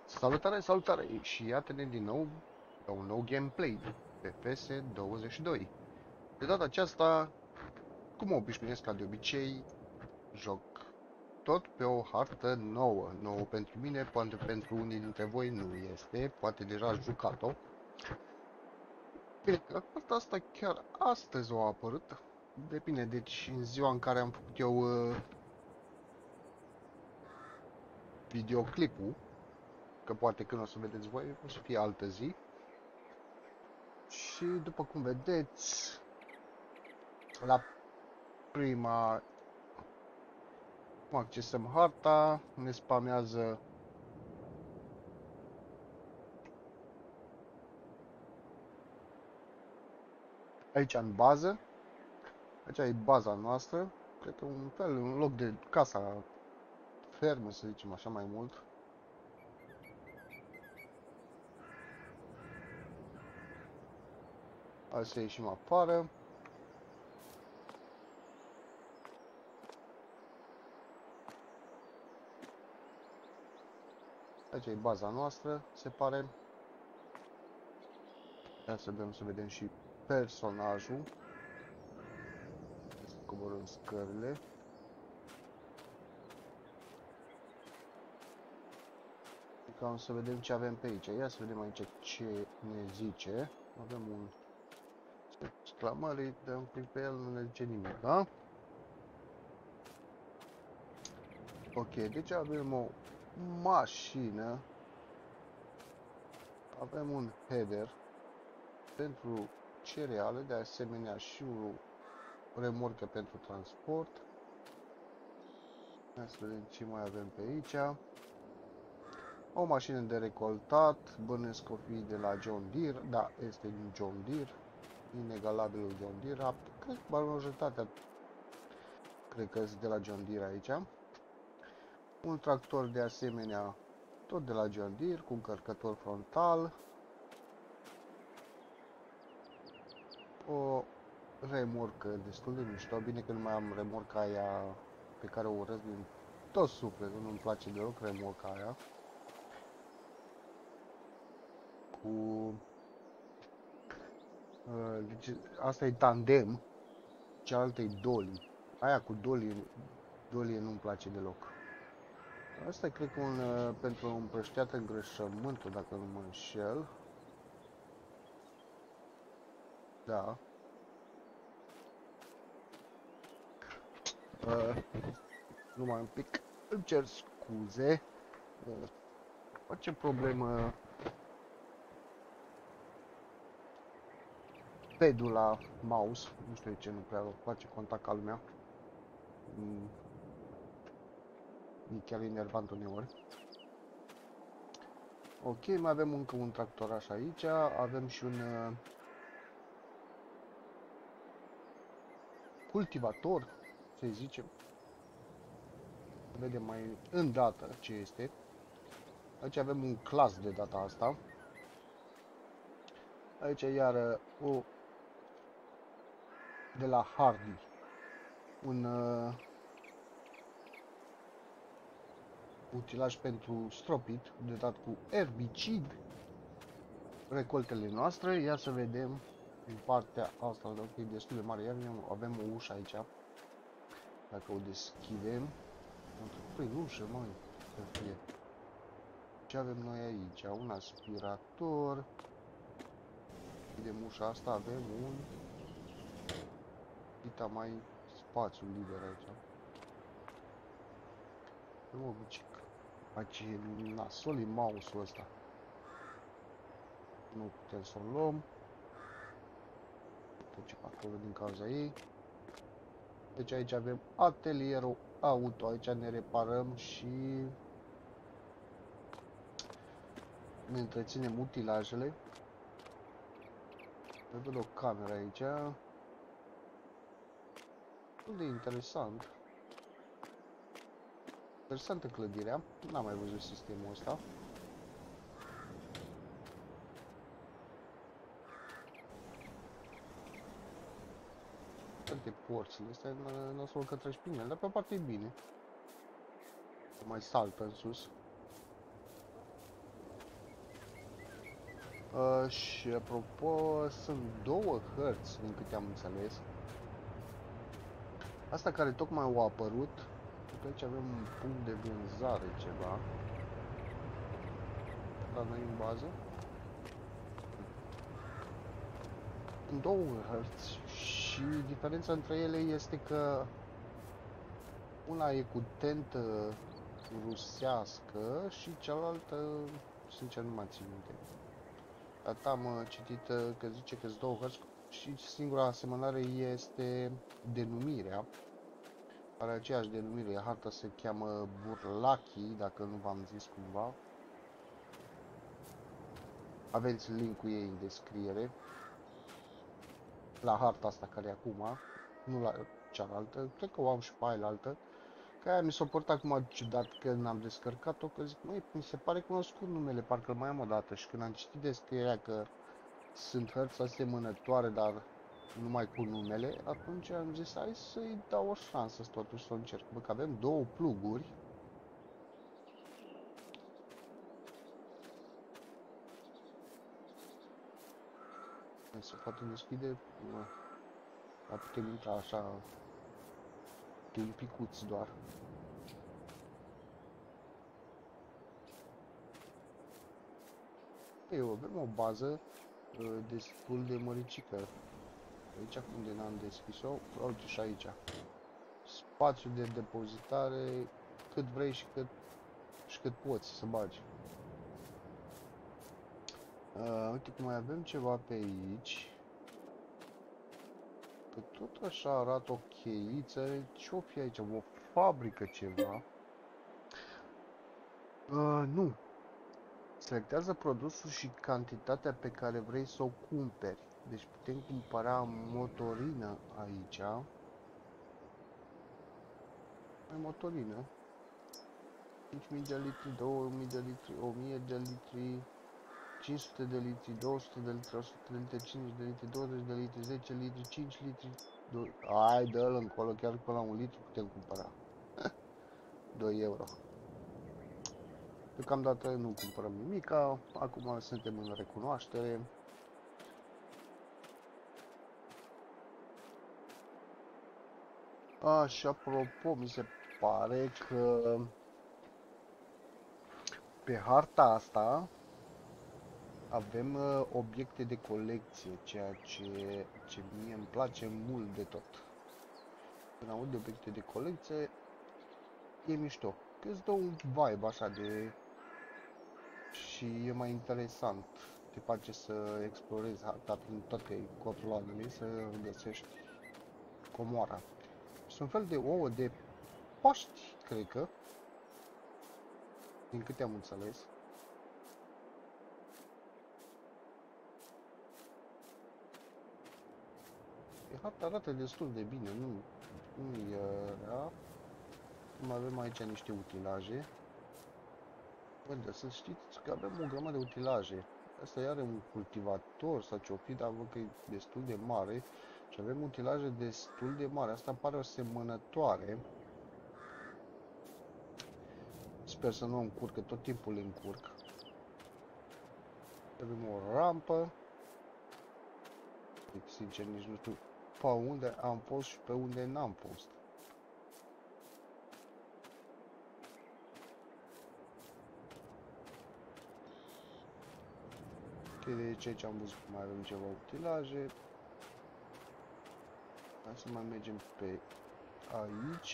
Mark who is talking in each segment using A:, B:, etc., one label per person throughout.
A: Salutare, salutare! Și iată-ne din nou la un nou gameplay pe PS22. De data aceasta, cum mă obișnuiesc ca de obicei, joc tot pe o hartă nouă. Nouă pentru mine, poate pentru unii dintre voi nu este, poate deja ați jucat-o. Bine, harta asta chiar astăzi a apărut. Depinde, deci în ziua în care am făcut eu videoclipul, că poate când o să vedeți voi, o să fie altă zi. Și după cum vedeți, la prima, cum accesăm harta, ne spamează aici în bază. Aici e baza noastră. Cred că un fel, un loc de casa fermă, să zicem așa mai mult. Hai să ieșim afară. Aici e baza noastră, se pare. Ia să vedem și personajul. Să coborâm scările. Cam să vedem ce avem pe aici. Ia să vedem aici ce ne zice. Avem un exclamări, dăm click pe el, nu ne zice nimic, da? Ok, deci avem o mașină. Avem un header pentru cereale, de asemenea și o remorcă pentru transport. Hai să vedem ce mai avem pe aici. O mașină de recoltat, bănuiesc că o fi de la John Deere. Da, este din John Deere. Inegalabilul John Deere. Cred că majoritatea cred că sunt de la John Deere aici. Un tractor de asemenea tot de la John Deere cu încărcător frontal. O remorcă destul de mișto. Bine că nu mai am remorca aia pe care o urăsc din tot sufletul. Nu-mi place deloc remorca aia. Deci asta e tandem. Cealaltă e dolly. Aia cu dolly nu-mi place deloc. Asta e, cred că pentru o împrășteată îngrășământul, dacă nu mă înșel. Da. Numai un pic. Îmi cer scuze. Face problemă pedul la mouse. Nu știu de ce nu prea face contact ca lumea. E chiar enervant uneori. Ok, mai avem încă un tractoraș aici. Avem și un cultivator, să zicem. Vedem mai îndată ce este. Aici avem un clas de data asta. Aici iar o de la Hardy. Un utilaj pentru stropit, de dat cu erbicid recoltele noastre. Ia să vedem în partea asta, că e destul de mare. Iar avem o ușă aici. Dacă o deschidem, am trecut prin ușă, mai să fie. Ce avem noi aici? Un aspirator. Deschidem ușa asta, avem un dita mai spațiu liber aici. Nu mă bucic. Aici e nasol mouse-ul ăsta. Nu putem să o luăm. Trece acolo din cauza ei. Deci aici avem atelierul auto. Aici ne reparăm și ne întreținem utilajele. Văd o cameră aici. Unde e interesant. Interesantă clădirea. N-am mai văzut sistemul ăsta. Toate porțile astea, nu o să-l cătrăși prin el, dar pe o parte e bine. Mai saltă în sus. Și apropo, sunt două hărți, din câte am înțeles. Asta care tocmai au apărut. Uite, aici avem un punct de vânzare, ceva. La noi în bază. Sunt două hărți și diferența între ele este că una e cu tentă rusească și cealaltă, sincer, nu mai țin minte. Dar am citit că zice că sunt două hărți și singura asemănare este denumirea. Are aceeași denumire, harta se cheamă Burlaki, dacă nu v-am zis cumva. Aveți linkul ei în descriere. La harta asta care e acum, nu la cealaltă, cred că o am și pe aia altă. Că aia mi s-a părut acum ciudat când am descărcat-o, că zic, măi, mi se pare cunoscut numele, parcă îl mai am o dată. Și când am citit descrierea că sunt hărți asemănătoare, dar numai cu numele, atunci am zis, hai să-i dau o șansă totuși să o încerc. Bă, că avem două pluguri. Se poate deschide, dar putem intra așa, un picuț doar. Eu avem o bază destul de măricică. Aici unde n-am deschis-o, uite și aici. Spațiu de depozitare, cât vrei și cât poți să bagi. Uite că mai avem ceva pe aici. Că tot așa arată o cheiță. Ce-o fi aici? O fabrică ceva? Nu. Selectează produsul și cantitatea pe care vrei să o cumperi. Deci putem cumpăra motorină aici. Mai motorină. 5.000 de litri, 2.000 de litri, 1.000 de litri, 500 de litri, 200 de litri, 100 de litri, 50 de litri, 20 de litri, 10 litri, 5 litri. Hai, dă-l încolo, chiar până la 1 litru putem cumpăra. 2 euro. Deocamdată nu cumpărăm nimic, acum suntem în recunoaștere. Și apropo, mi se pare că pe harta asta avem obiecte de colecție, ceea ce mie îmi place mult de tot. Când aud de obiecte de colecție, e mișto. Că îți dă un vibe așa de... și e mai interesant. Te face să explorezi harta prin toate cotloanele, să găsești comoara. Sunt fel de ouă de Paști, cred că. Din câte am înțeles. Harta arată destul de bine, nu e rea. Mai avem aici niște utilaje. Bă, să știți că avem o grămadă de utilaje. Asta iar un cultivator sau ce-o fi, dar văd că e destul de mare. Și avem utilaje destul de mari. Asta pare o semănătoare. Sper să nu o încurc, că tot timpul le încurc. Avem o rampă. Deci, sincer, nici nu știu pe unde am fost și pe unde n-am fost. Ok, deci aici am văzut că mai avem ceva utilaje. Hai să mai mergem pe aici.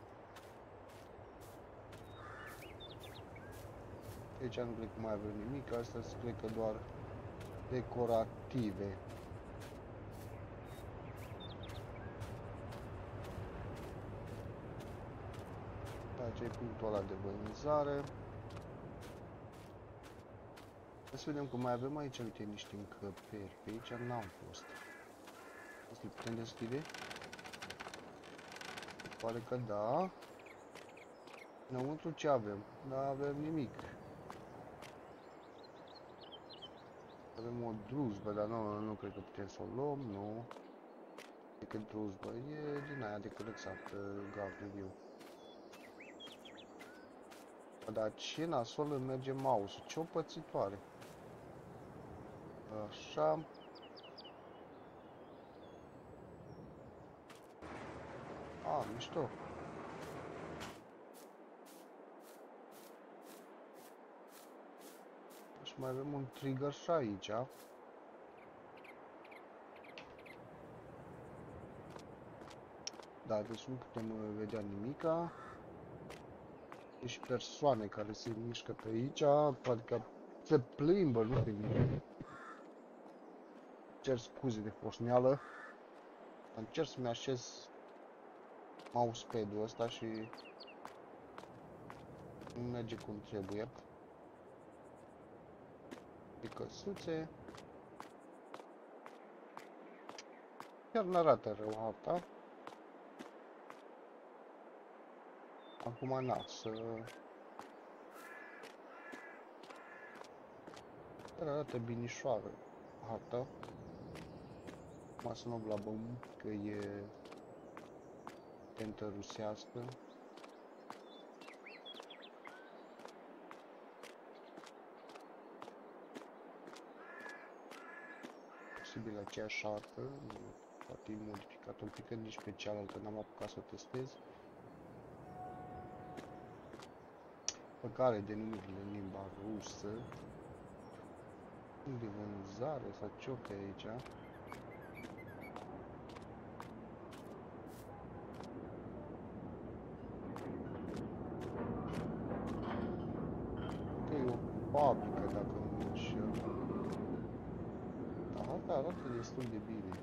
A: Aici nu cred că mai avem nimic, astea cred că doar decorative. Aici e punctul ăla de vânzare. Să vedem că mai avem aici, uite, niște încăperi. Pe aici n-am fost. Asta îl putem deschide? Pare că da. Înăuntru ce avem? Nu avem nimic. Avem o drujbă, dar nu cred că putem să o luăm, nu. Decât drujbă, e din aia de curățat, garduriu. Dar ce nasol îmi merge mouse-ul, ce o pățitoare. Așa. Mișto. Și mai avem un trigger și aici. Da, deci nu putem vedea nimica. Deci persoane care se mișcă pe aici, adică se plimbă, nu se mișcă. Cer scuze de fosneală. Încerc să-mi așez mousepad-ul ăsta și nu merge cum trebuie. E căsuțe. Chiar n-arată rău harta. Acum na, chiar arată binișoară harta. Acum să nu blabăm că e tentă rusească. Posibil aceeași hartă, poate e modificat un pic, nici pe cealaltă n-am apucat să o testez. Pe care denumirile în limba rusă. Punct de vânzare sau ce-o pe aici? Că e o fabrică, dacă nu mă înșel. Dar asta arată destul de bine.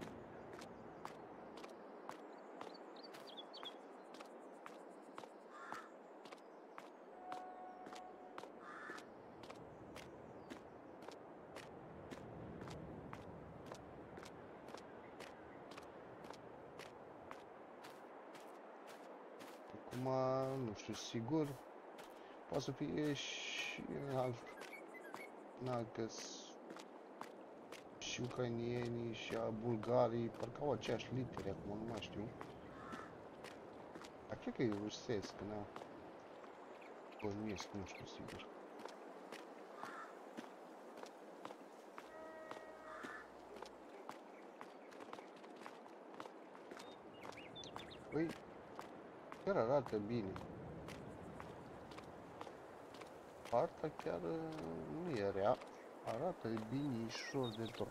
A: Acum, nu știu sigur, poate să fie și și ucrainienii și bulgarii, parcă au aceeași litere, acum nu mai știu. Dar cred că e rusesc, na. Bănuiesc, nu știu sigur. Păi, chiar arată bine. Partea chiar nu e rea, arată binișor de tot.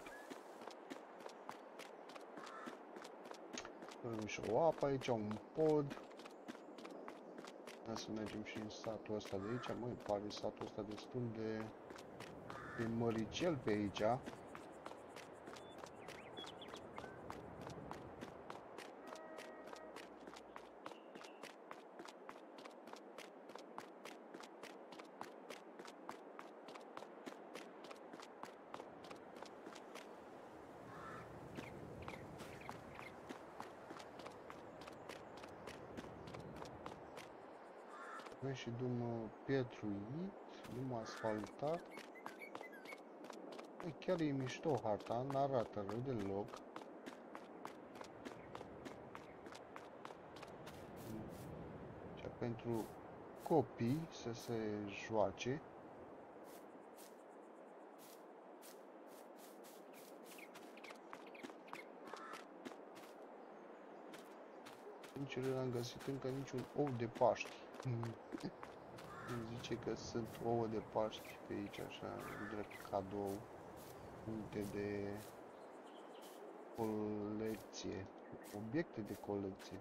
A: Avem și o apă aici, un pod. Hai să mergem și în satul ăsta de aici. Măi, pare satul ăsta destul de măricel pe aici. Avem și drum pietruit, drum asfaltat. E, chiar e mișto harta, n-arată rău deloc. Și pentru copii să se joace. Nici eu n-am găsit încă niciun ou de Paști. Îmi zice că sunt ouă de Paști pe aici, așa, drept cadou, puncte de colecție, obiecte de colecție.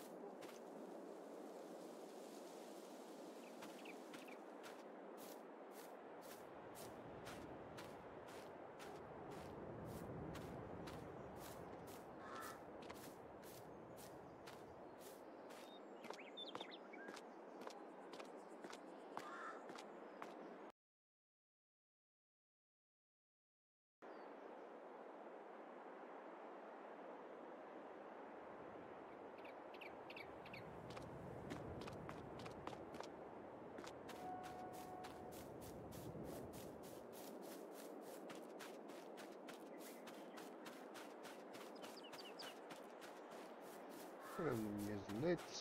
A: Avem un miezuleț.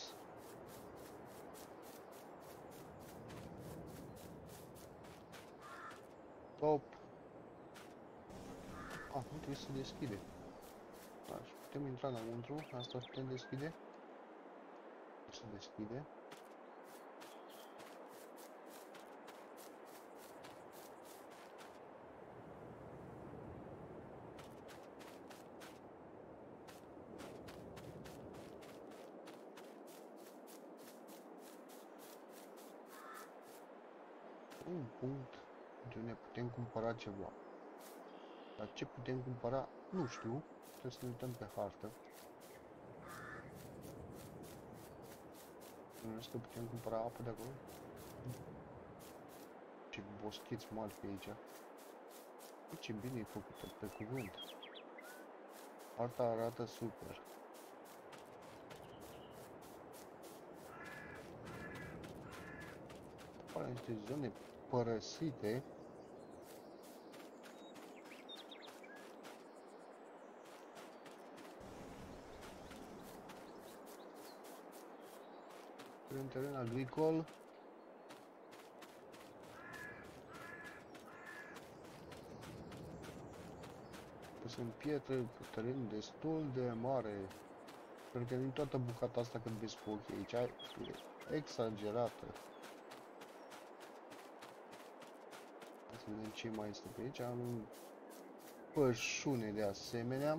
A: Top. Ah, uite, se deschide. Da, și putem intra înăuntru, asta putem deschide. Se deschide. Un punct de unde putem cumpăra ceva. Dar ce putem cumpăra? Nu știu. Trebuie să ne uităm pe hartă. Nu știu că putem cumpăra apă de acolo. Ce boscheți mari pe aici. Ce bine e făcută, pe cuvânt. Harta arată super. Apar niște zone părăsite. Un teren agricol. Sunt pietre pe teren destul de mare. Cred că din toată bucata asta când vezi cu ochii aici e exagerată. Hai să vedem ce mai este pe aici. Am un pășune de asemenea.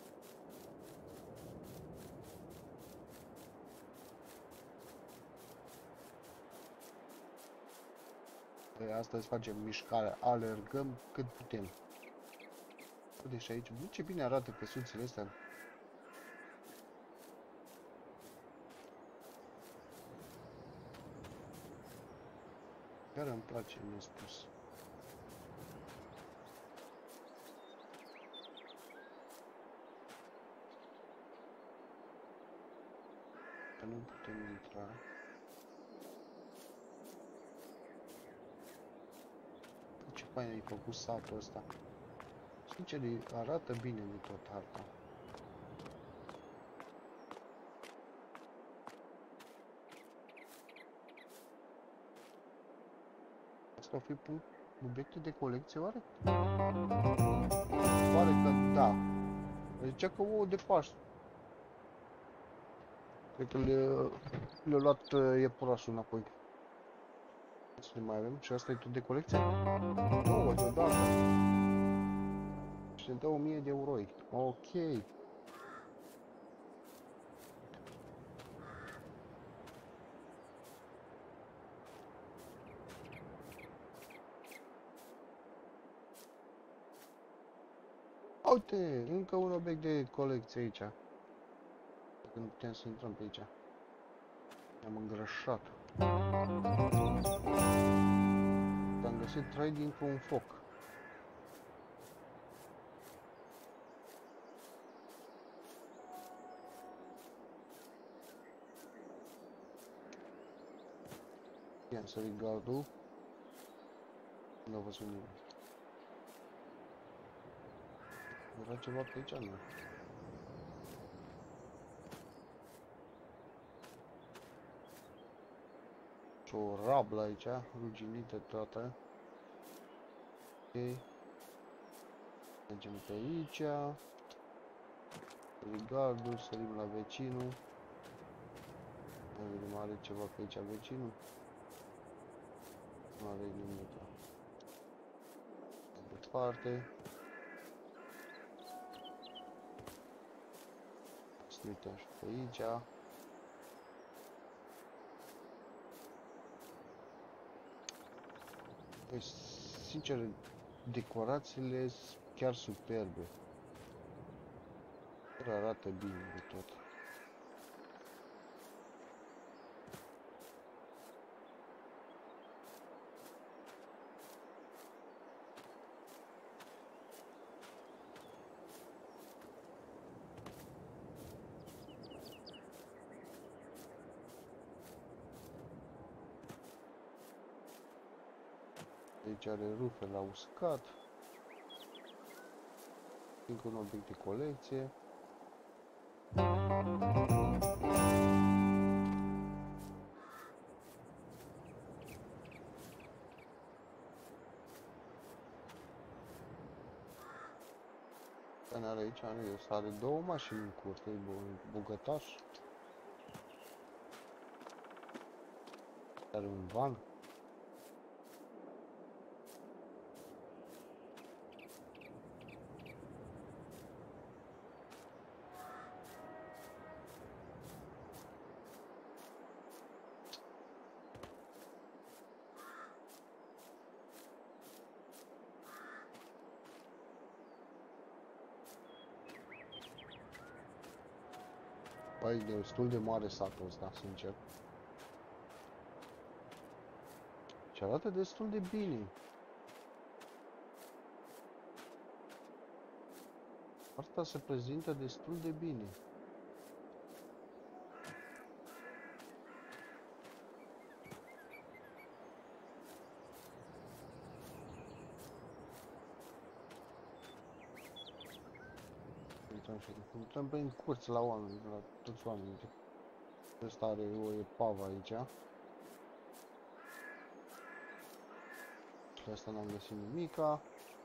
A: Păi astăzi facem mișcare, alergăm cât putem. Uite și aici, ce bine arată căsuțele astea. Chiar îmi place nespus. Că nu putem intra. Ce fain ai făcut satul ăsta. Sincer, arată bine de tot harta. Asta ar fi obiecte de colecție, oare? Pare că da. Zicea că ouă de Paște. Cred că le-a luat iepurașul înapoi. Ce le mai avem? Și asta e tot de colecție? Două deodată. Și ne dă 1000 de euroi. Ok. Uite, încă un obiect de colecție aici. Dacă nu putem să intrăm pe aici. Ne-am îngrășat. Am găsit 3 dintr-un foc. I-am sărit gardul. Nu a văzut nimeni. Era ceva pe aici, nu? Și o rablă aici, ruginită toată. Ok. Mergem pe aici. Sărim gardul, sărim la vecinul. Mai vedem, are ceva pe aici vecinul? Nu are nimic. Departe. Să ne uităm și pe aici. Păi, sincer, decorațiile sunt chiar superbe. Chiar arată bine de tot. Aici are rufe la uscat. Încă un obiect de colecție. Care are aici, are două mașini în curte, e bogătaș. Are un van. Băi, e destul de mare satul ăsta, sincer. Și arată destul de bine. Asta se prezintă destul de bine. Intrăm prin curți la oameni, la toți oamenii. Ăsta are o epavă aici. Și asta n-am găsit nimica.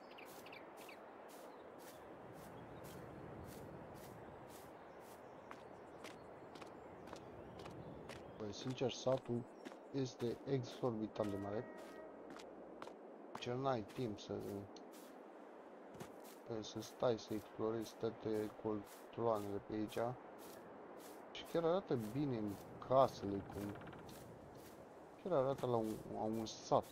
A: Băi, sincer, satul este exorbitant de mare. Ce n-ai timp să stai să explorezi toate colțoanele pe aici. Și chiar arată bine în casele, cum chiar arată la un sat.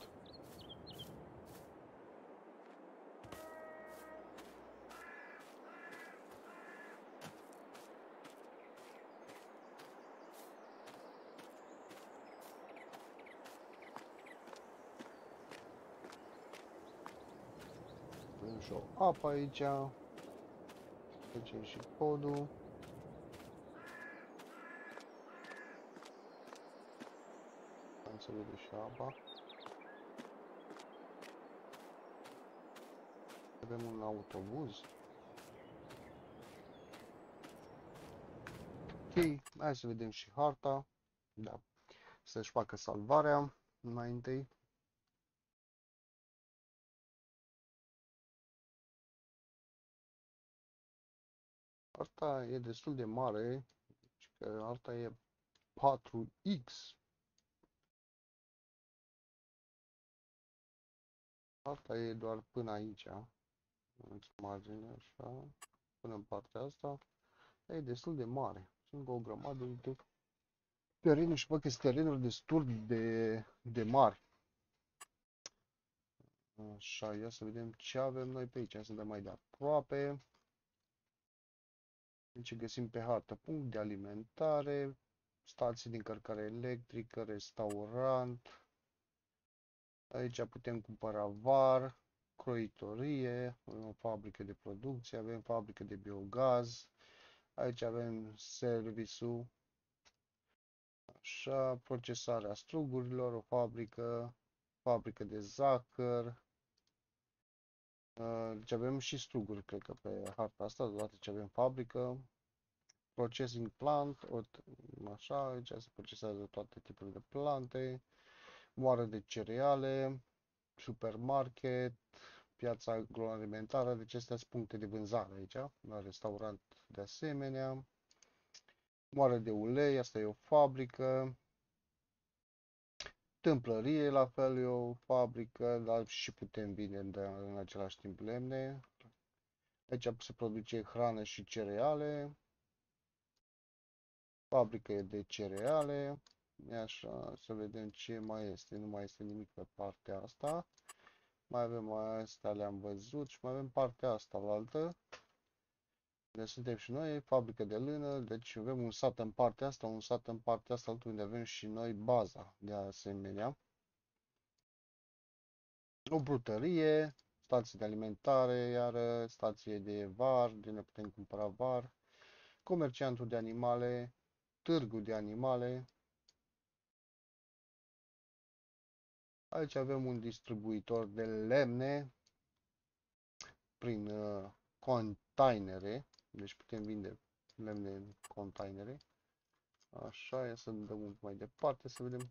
A: Avem și o apă aici. Trecem și podul. Am să vedem și apa. Avem un autobuz. Ok, hai să vedem și harta. Da. Să-și facă salvarea mai întâi. Harta e destul de mare. Că harta e 4X. Harta e doar până aici. În margine, așa. Până în partea asta. E destul de mare. Sunt o grămadă de terenuri și văd că sunt terenuri destul de mari. Așa, ia să vedem ce avem noi pe aici. Să dăm mai de aproape. Deci găsim pe hartă punct de alimentare, stații de încărcare electrică, restaurant. Aici putem cumpăra var, croitorie, avem o fabrică de producție, avem fabrică de biogaz. Aici avem serviciul, așa, procesarea strugurilor, o fabrică de zahăr. Deci avem și struguri, cred că pe harta asta, odată ce avem fabrică. Processing plant, așa, aici se procesează toate tipurile de plante. Moară de cereale, supermarket, piața agroalimentară, deci astea sunt puncte de vânzare aici, la restaurant de asemenea. Moară de ulei, asta e o fabrică. Tâmplărie, la fel, e o fabrică, dar și putem vinde în același timp lemne. Aici se produce hrană și cereale. Fabrică de cereale. Așa, să vedem ce mai este. Nu mai este nimic pe partea asta. Mai avem astea, le-am văzut și mai avem partea asta la altă. Deci suntem și noi, fabrică de lână, deci avem un sat în partea asta, un sat în partea asta, altul unde avem și noi baza de asemenea. O brutărie, stație de alimentare, iar stație de var, de ne putem cumpăra var, comerciantul de animale, târgul de animale. Aici avem un distribuitor de lemne prin containere, deci putem vinde lemne în containere. Așa, ia să dăm un mai departe, să vedem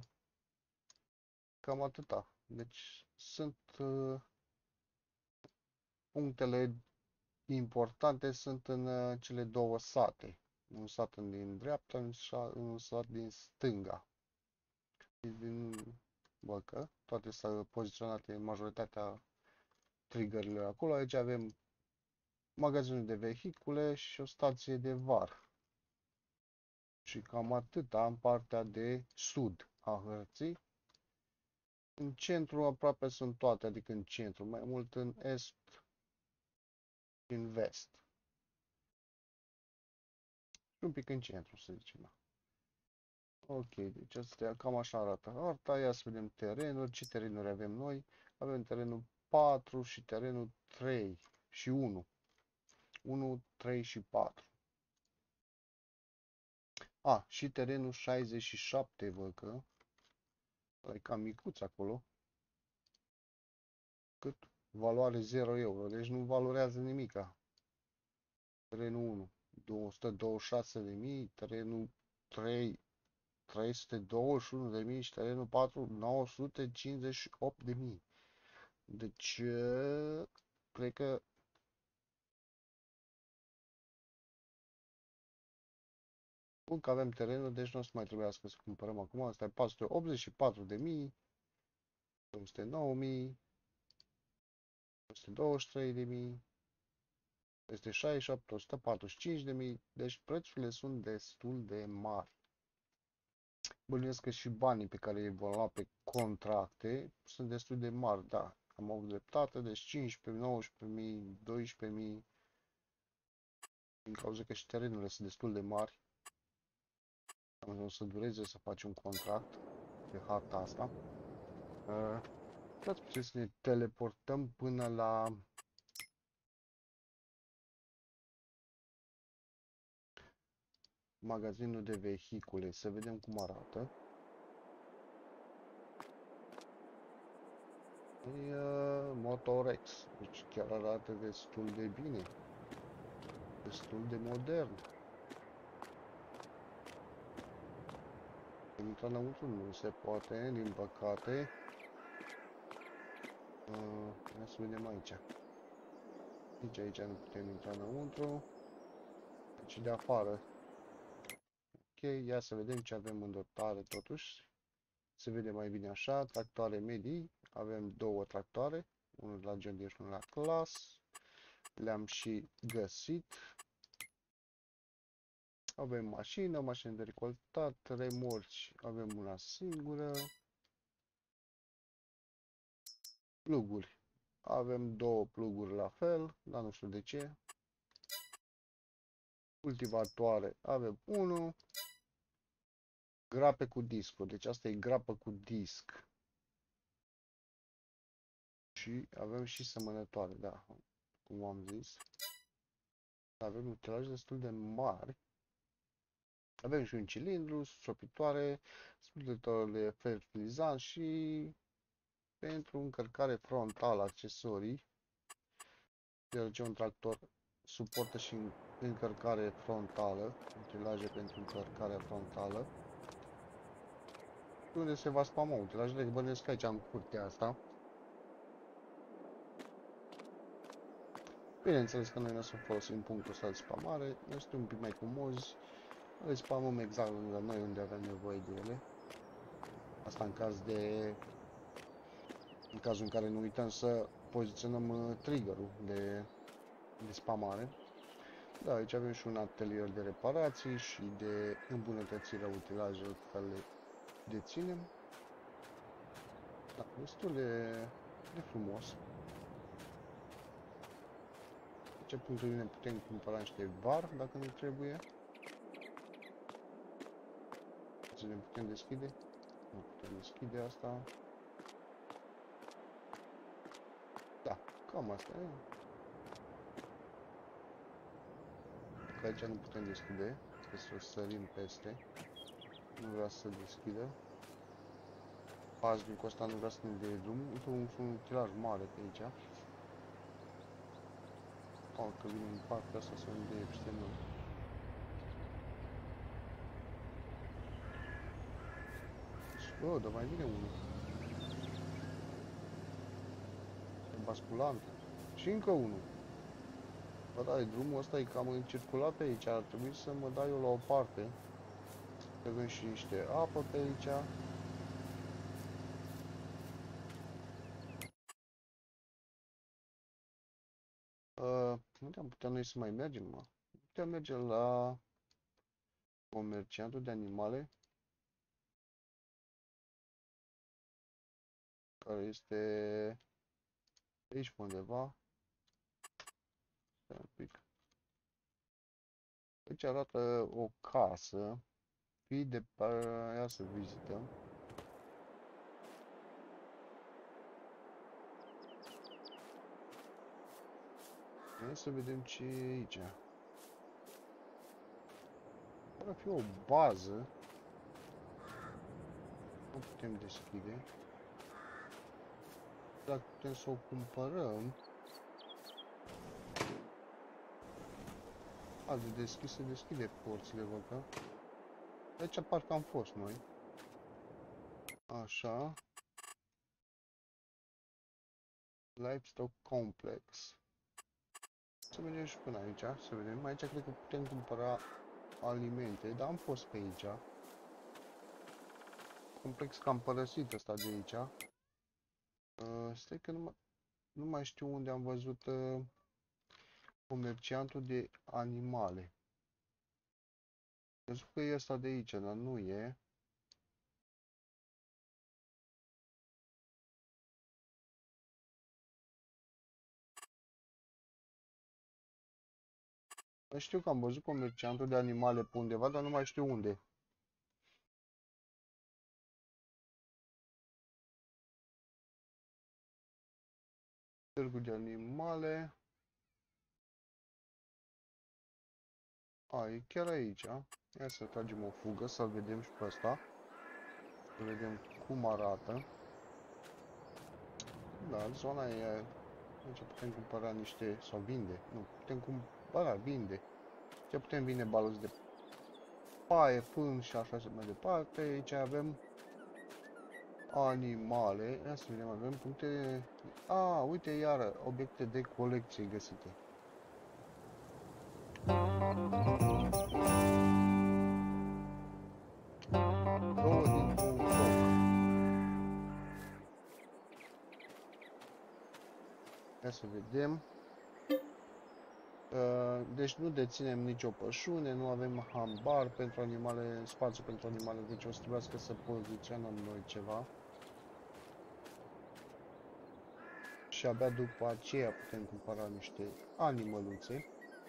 A: cam atâta. Deci sunt punctele importante sunt în cele două sate. Un sat din dreapta, un sat din stânga. Din Băcă, toate sunt poziționate în majoritatea triggerilor acolo. Aici avem magazinul de vehicule și o stație de var. Și cam atâta în partea de sud a hărții. În centru aproape sunt toate, adică în centru, mai mult în est și în vest. Și un pic în centru, să zicem. Ok, deci asta cam așa arată harta. Ia să vedem terenuri. Ce terenuri avem noi? Avem terenul 4 și terenul 3 și 1. 1, 3 și 4. A, și terenul 67, văd că e cam micuț acolo. Cât? Valoare 0 euro, deci nu valorează nimica. Terenul 1, 226.000, terenul 3, 321.000 și terenul 4, 958.000. Deci, cred că bun că avem terenul, deci nu o să mai trebuiască să cumpărăm acum. Asta e 484.000, 209.000, 223.000, este 68, 145.000, deci prețurile sunt destul de mari. Bănuiesc că și banii pe care îi vom lua pe contracte sunt destul de mari, da, am avut dreptate, deci 15, 19.000, 12.000, din cauza că și terenurile sunt destul de mari. O să dureze să faci un contract pe harta asta. Dați putem să ne teleportăm până la magazinul de vehicule, să vedem cum arată. E Motorex, deci chiar arată destul de bine, destul de modern. Intra înăuntru nu se poate, din păcate. Hai să vedem aici. Nici aici nu putem intra înăuntru. Deci de afară. Ok, ia să vedem ce avem în dotare totuși. Se vede mai bine așa. Tractoare medii. Avem două tractoare. Unul la John Deere și unul la Claas. Le-am și găsit. Avem mașină de recoltat, remorci. Avem una singură. Pluguri. Avem două pluguri la fel, dar nu știu de ce. Cultivatoare. Avem unul. Grape cu discuri. Deci asta e grapă cu disc. Și avem și semănătoare, da, cum am zis. Avem utilaje destul de mari. Avem și un cilindru, stropitoare, spulgător de fertilizant și pentru încărcare frontală accesorii. Deoarece un tractor suportă și încărcare frontală, utilaje pentru încărcare frontală. Unde se va spama utilajele, bănesc aici în curtea asta. Bineînțeles că noi nu o să folosim punctul ăsta de spamare, noi suntem un pic mai comozi, le spamăm exact lângă noi unde avem nevoie de ele. Asta în cazul în care nu uităm să poziționăm triggerul de spamare. Da, aici avem și un atelier de reparații și de îmbunătățire a utilajelor pe care le deținem. Da, destul de frumos. Ce punctul ne putem cumpăra niște var dacă ne trebuie. Să ne putem deschide. Nu putem deschide asta. Da, cam asta e. Că aici nu putem deschide. Trebuie să sărim peste. Nu vrea să deschidă. Paznicul ăsta nu vrea să ne dea drum. Uite un utilaj mare pe aici. Oh, că vine în partea asta să ne dea peste noi. Oh, dar mai vine unul. Basculant. Și încă unul. Bă, da, drumul ăsta e cam încirculat pe aici, ar trebui să mă dai eu la o parte. Să avem și niște apă pe aici. Unde am putea noi să mai mergem, mă? Putem merge la comerciantul de animale, care este aici pe undeva. Stai un pic. Aici arată o casă. Fii de pe aia să vizităm. Hai să vedem ce e aici. Ar fi o bază. Nu putem deschide. Dacă putem să o cumpărăm. A, de deschis se deschide porțile, văd că. Aici parcă am fost noi. Așa. Livestock Complex. Să mergem și până aici, să vedem. Aici cred că putem cumpăra alimente, dar am fost pe aici. Complex cam părăsit ăsta de aici. Stai că nu mai știu unde am văzut comerciantul de animale. Crezut că e ăsta de aici, dar nu e. Știu că am văzut comerciantul de animale pe undeva, dar nu mai știu unde. Târgul de animale. A, e chiar aici. Ia să tragem o fugă, să-l vedem și pe ăsta. Să vedem cum arată. Da, zona e... Aici putem cumpăra niște... sau vinde. Nu, putem cumpăra, vinde. Ce putem vinde baloți de paie, fân și așa și mai departe. Aici avem animale. Ia să vedem, avem puncte... A, uite iară, obiecte de colecție găsite. Două dintr-un foc. Ia să vedem. Deci nu deținem nicio pășune, nu avem hambar pentru animale, spațiu pentru animale, deci o să trebuiască să poziționăm noi ceva. Și abia după aceea putem cumpăra niște animăluțe.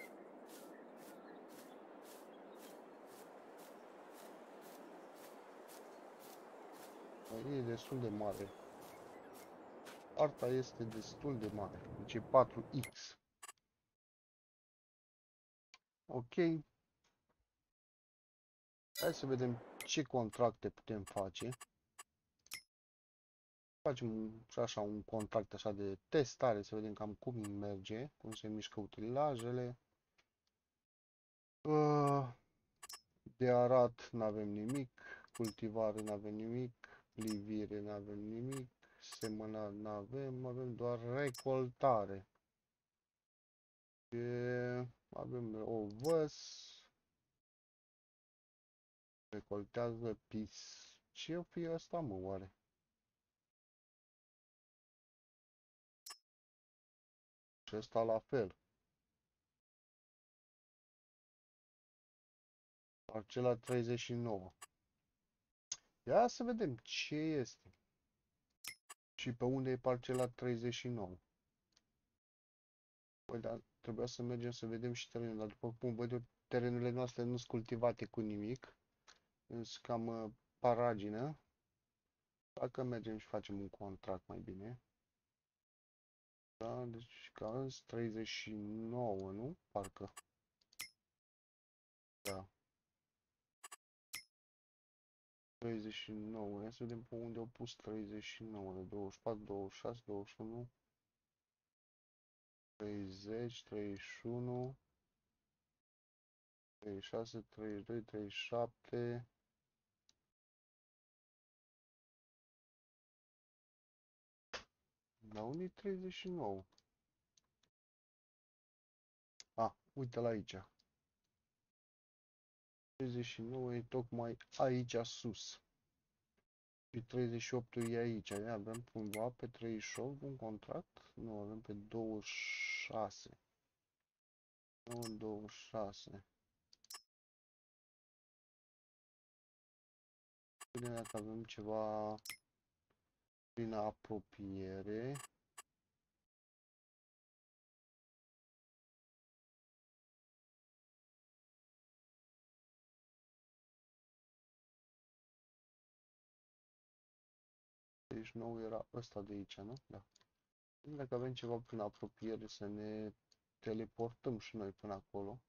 A: E destul de mare. Arta este destul de mare, deci e 4x. Ok. Hai să vedem ce contracte putem face. Facem și așa un contract așa de testare, să vedem cam cum merge, cum se mișcă utilajele. De arat nu avem nimic, cultivare nu avem nimic, livire nu avem nimic, semănat nu avem, avem doar recoltare. Avem o văs, recoltează pis. Ce-o fi asta, mă, oare? Și ăsta la fel. Parcela 39. Ia să vedem ce este. Și pe unde e parcela 39. Păi, dar trebuia să mergem să vedem și terenul. Dar după cum văd eu, terenurile noastre nu sunt cultivate cu nimic. Sunt cam paragină. Dacă mergem și facem un contract mai bine. Da, deci ca azi 39, nu? Parcă. Da. 39. Ia să vedem pe unde au pus 39. De 24, 26, 21, 30, 31, 36, 32, 37. La unii 39. A, Uite-l aici. 39 e tocmai aici sus. Și 38 e aici. Ne avem cumva pe 38 un contract? Nu, avem pe 26. Nu, 26. Vedem dacă avem ceva prin apropiere. Deci nou era ăsta de aici, nu? Da. Dacă avem ceva prin apropiere să ne teleportăm și noi până acolo.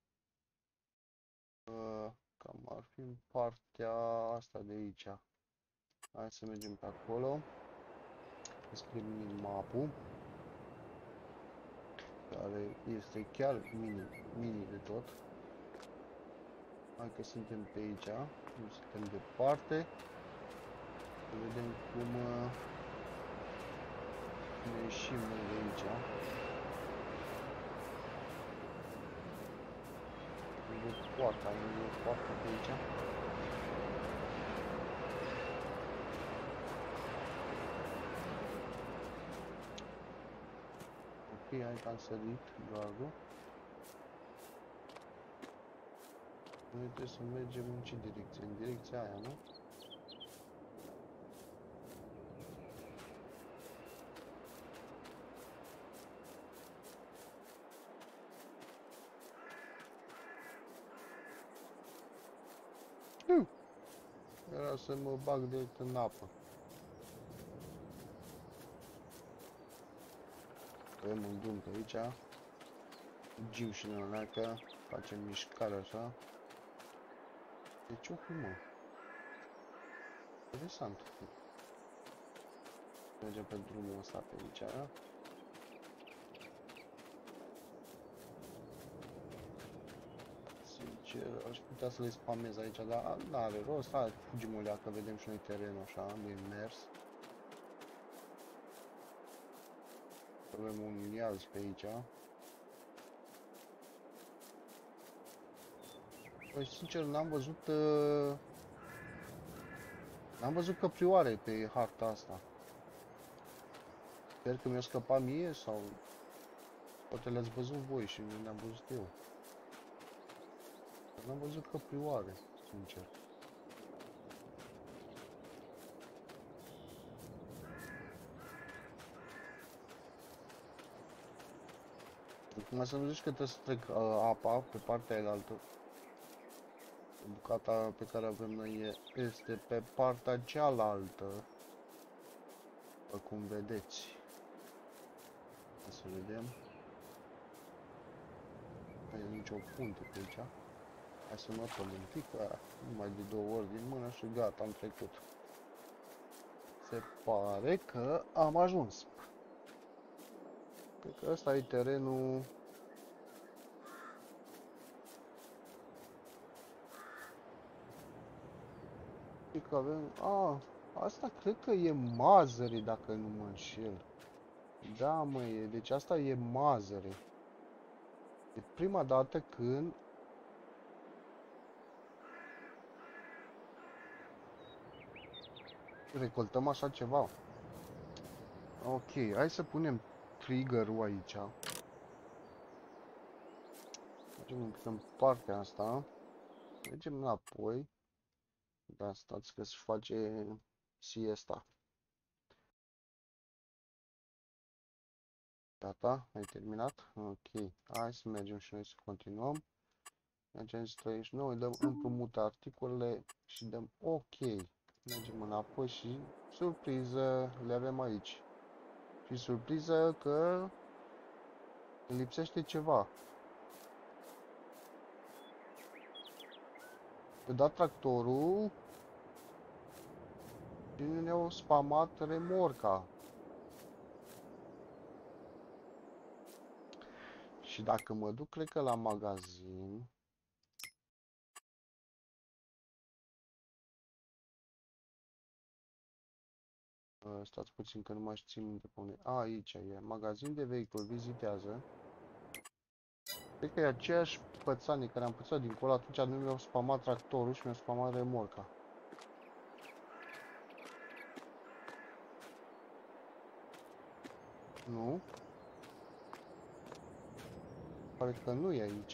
A: Cam ar fi în partea asta de aici. Hai să mergem pe acolo. Deschidem minimapul, care este chiar mini de tot. Hai că suntem pe aici, nu suntem departe. Să vedem cum ne ieșim noi de aici. Văd poarta, nu e poarta pe aici. Ok, hai că am sărit gardul. Noi trebuie să mergem în ce direcție? În direcția aia, nu? Era să mă bag direct în apă. Avem un drum pe aici. Fugim și noi alea, facem mișcare așa. Deci o fi, mă. Interesant. Mergem pe drumul ăsta pe aici. Sincer, aș putea să le spamez aici, dar n-are rost. Hai, fugim o leacă, vedem și noi terenul așa, de mers. Avem un iaz pe aici. Păi, sincer, n-am văzut căprioare pe harta asta. Sper că mi-a scăpat mie sau poate le-ați văzut voi și nu le-am văzut eu. N-am văzut căprioare, sincer. Acum să nu zici că trebuie să trec apa pe partea elaltă. Bucata pe care avem noi este pe partea cealaltă. După cum vedeți. Hai să vedem. Nu e nicio punte pe aici. Hai să notăm un pic, numai de 2 ori din mână și gata, am trecut. Se pare că am ajuns. Cred că ăsta e terenul. Cred că avem... Asta cred că e Mazăre, dacă nu mă înșel. Da, măi, deci asta e Mazăre. E prima dată când recoltăm așa ceva. Ok, hai să punem trigger-ul aici. Mergem în partea asta. Mergem înapoi. Da, stați că se face siesta. Gata, ai terminat? Ok, hai să mergem și noi să continuăm. Mergem 39, dăm împrumut articolele și dăm ok. Mergem înapoi și surpriză, le avem aici. Și surpriză că lipsește ceva. Pe dat tractorul și ne-au spamat remorca. Și dacă mă duc, cred că la magazin. Stați puțin că nu mai țin minte pe unde. Aici e. Magazin de vehicul. Vizitează. Cred că e aceeași pățanie care am pățat dincolo, atunci nu mi-au spamat tractorul și mi-au spamat remorca. Nu? Pare că nu e aici.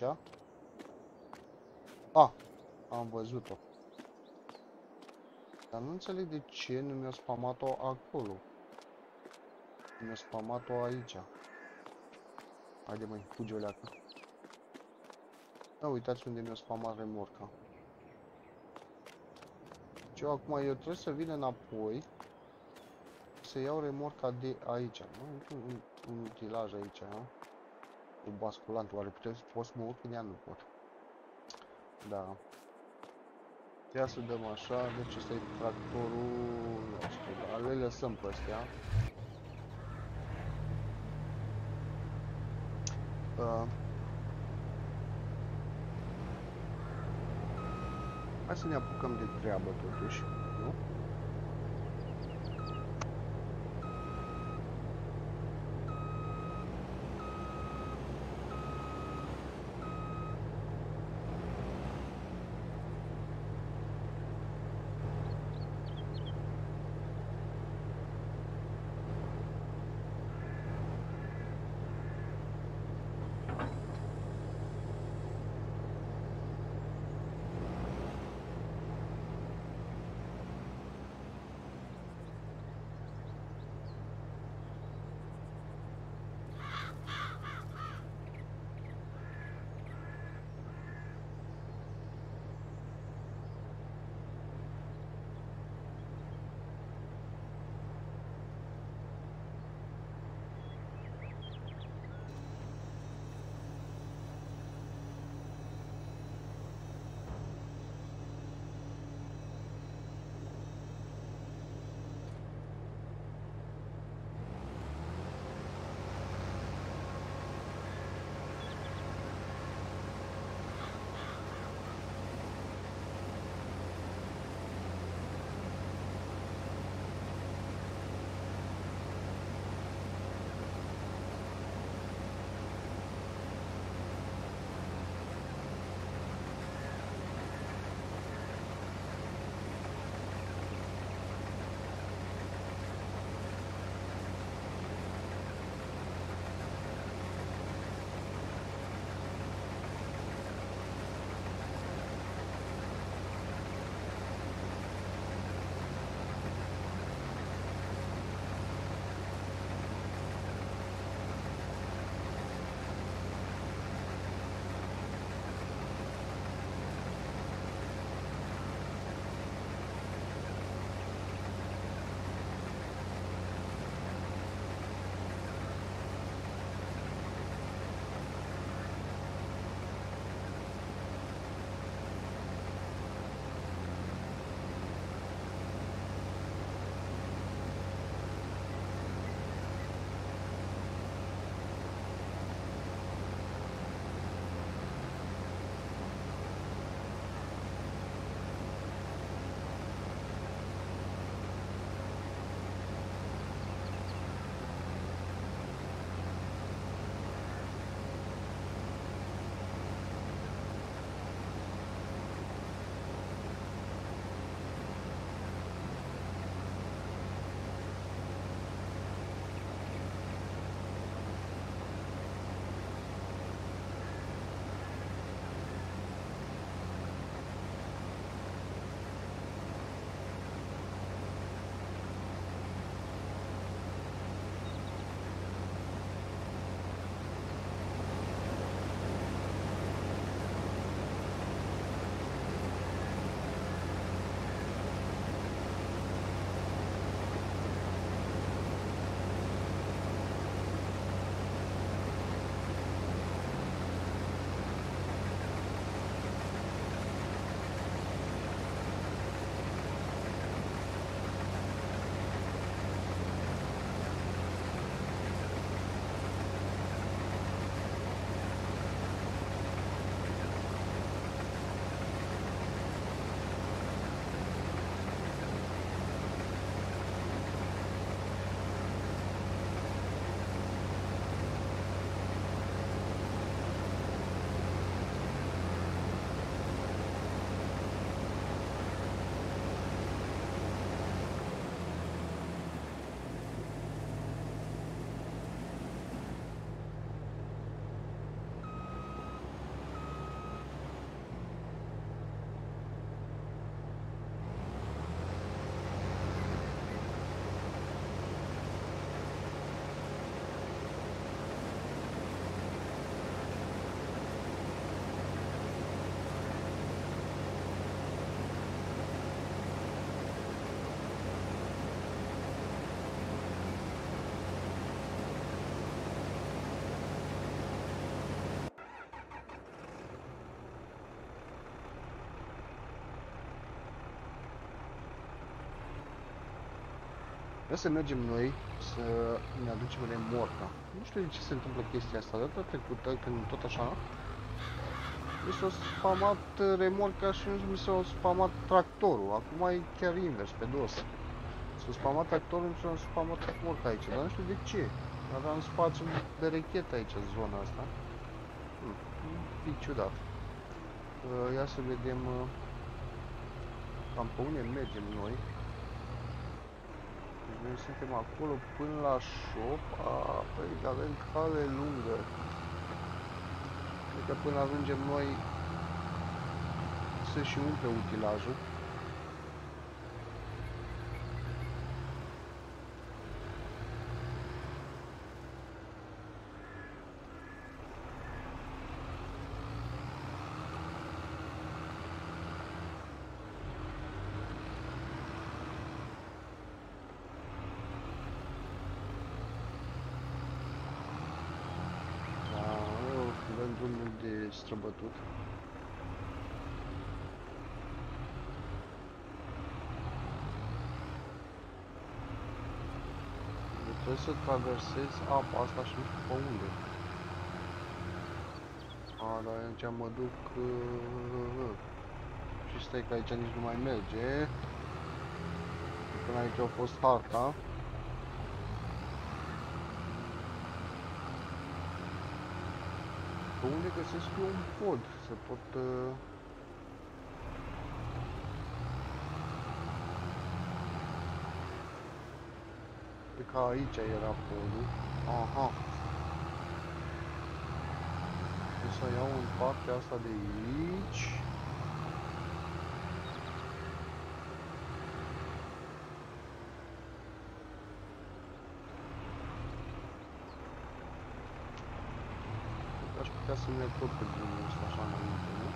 A: Ah, am văzut-o. Dar nu înțeleg de ce nu mi-a spamat-o acolo. Mi-a spamat-o aici. Haide măi, fugi o leacă. Da, uitați unde mi-a spamat remorca. Deci eu trebuie să vin înapoi să iau remorca de aici. Nu? Un utilaj aici, nu? Un basculant, oare pot să mă urc în ea? Nu pot. Da. Ia să dăm așa, deci ăsta e tractorul nostru, dar le lăsăm pe astea. Hai să ne apucăm de treabă totuși, nu? Să mergem noi să ne aducem remorca. Nu știu de ce se întâmplă chestia asta. Data trecută, când tot așa, mi s-a spamat remorca și mi s-a spamat tractorul. Acum e chiar invers, pe dos. S-a spamat tractorul, mi s-a spamat remorca aici, dar nu știu de ce. Aveam spațiu de rechetă aici, zona asta. Un pic ciudat. Ia să vedem cam pe unde mergem noi. Deci noi suntem acolo până la shop. Păi avem cale lungă. Cred că până ajungem noi să și umple utilajul. Drumul de străbătut. Trebuie să traversez apa asta și nu știu pe unde. Dar aici mă duc... și stai că aici nici nu mai merge. Până aici a fost harta. Pe unde găsesc eu un pod să pot... Cred că aici era podul. Aha. Trebuie să iau în partea asta de aici. Aș putea să merg tot pe drumul ăsta așa înainte, nu?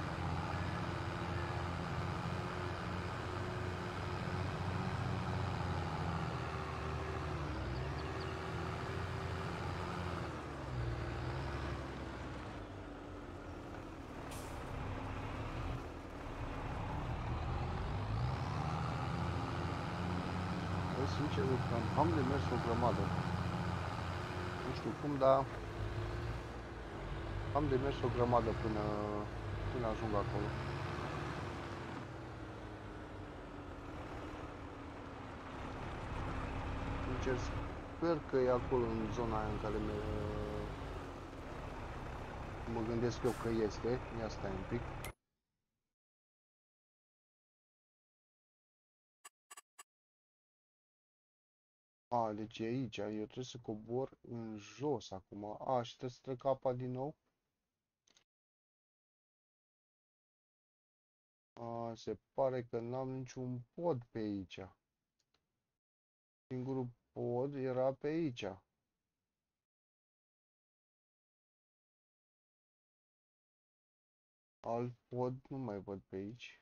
A: Sincer, am de mers o grămadă. Nu știu cum, dar am de mers o grămadă până ajung acolo. Sincer, sper că e acolo în zona aia în care mă gândesc eu că este. Ia stai un pic. Deci e aici, eu trebuie să cobor în jos acum. Și trebuie să trec apa din nou. Se pare că n-am niciun pod pe aici. Singurul pod era pe aici. Alt pod nu mai văd pe aici.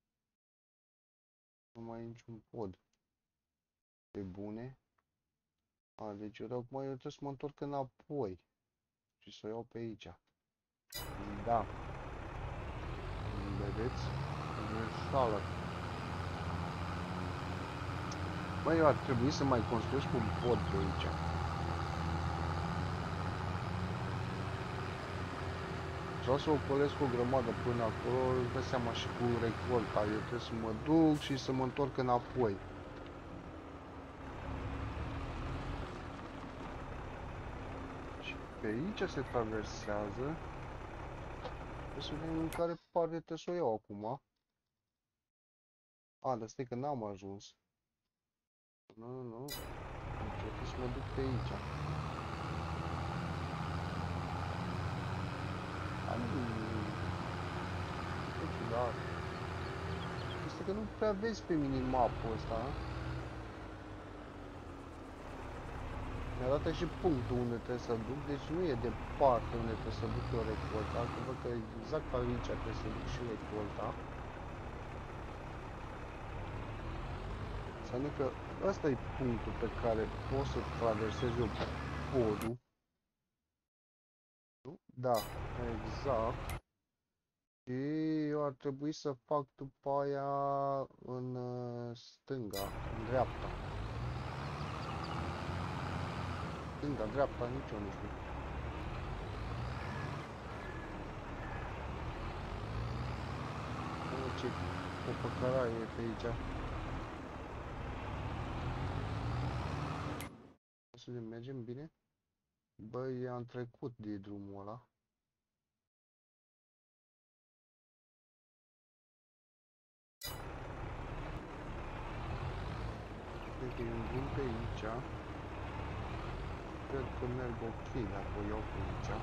A: Nu mai e niciun pod. Pe bune. Deci eu trebuie să mă întorc înapoi. Și să o iau pe aici. Da. Vedeți? Greșeală. Băi, eu ar trebui să mai construiesc un pod pe aici. Vreau să ocolesc o grămadă până acolo, îți dă seama și cu recolta. Eu trebuie să mă duc și să mă întorc înapoi. Și pe aici se traversează. Trebuie să vedem în care parte trebuie să o iau acum. Dar stai că n-am ajuns. Nu. Deci trebuie să mă duc pe aici. Ce ciudat. Este că nu prea vezi pe minimapul ăsta. Mi-a dat și punctul unde trebuie să duc, deci nu e departe unde trebuie să duc eu recolta, că văd că exact aici trebuie să duc și recolta. Înseamnă că ăsta e punctul pe care pot să traversez eu podul. Da, exact. Și eu ar trebui să fac după aia în stânga, în dreapta. Stânga, dreapta, nici eu nu știu. Ce copăcăraie e pe aici. Să ne mergem bine? Băi, am trecut de drumul ăla. Cred că e un drum pe aici. Cred că merg ok dacă o iau pe aici.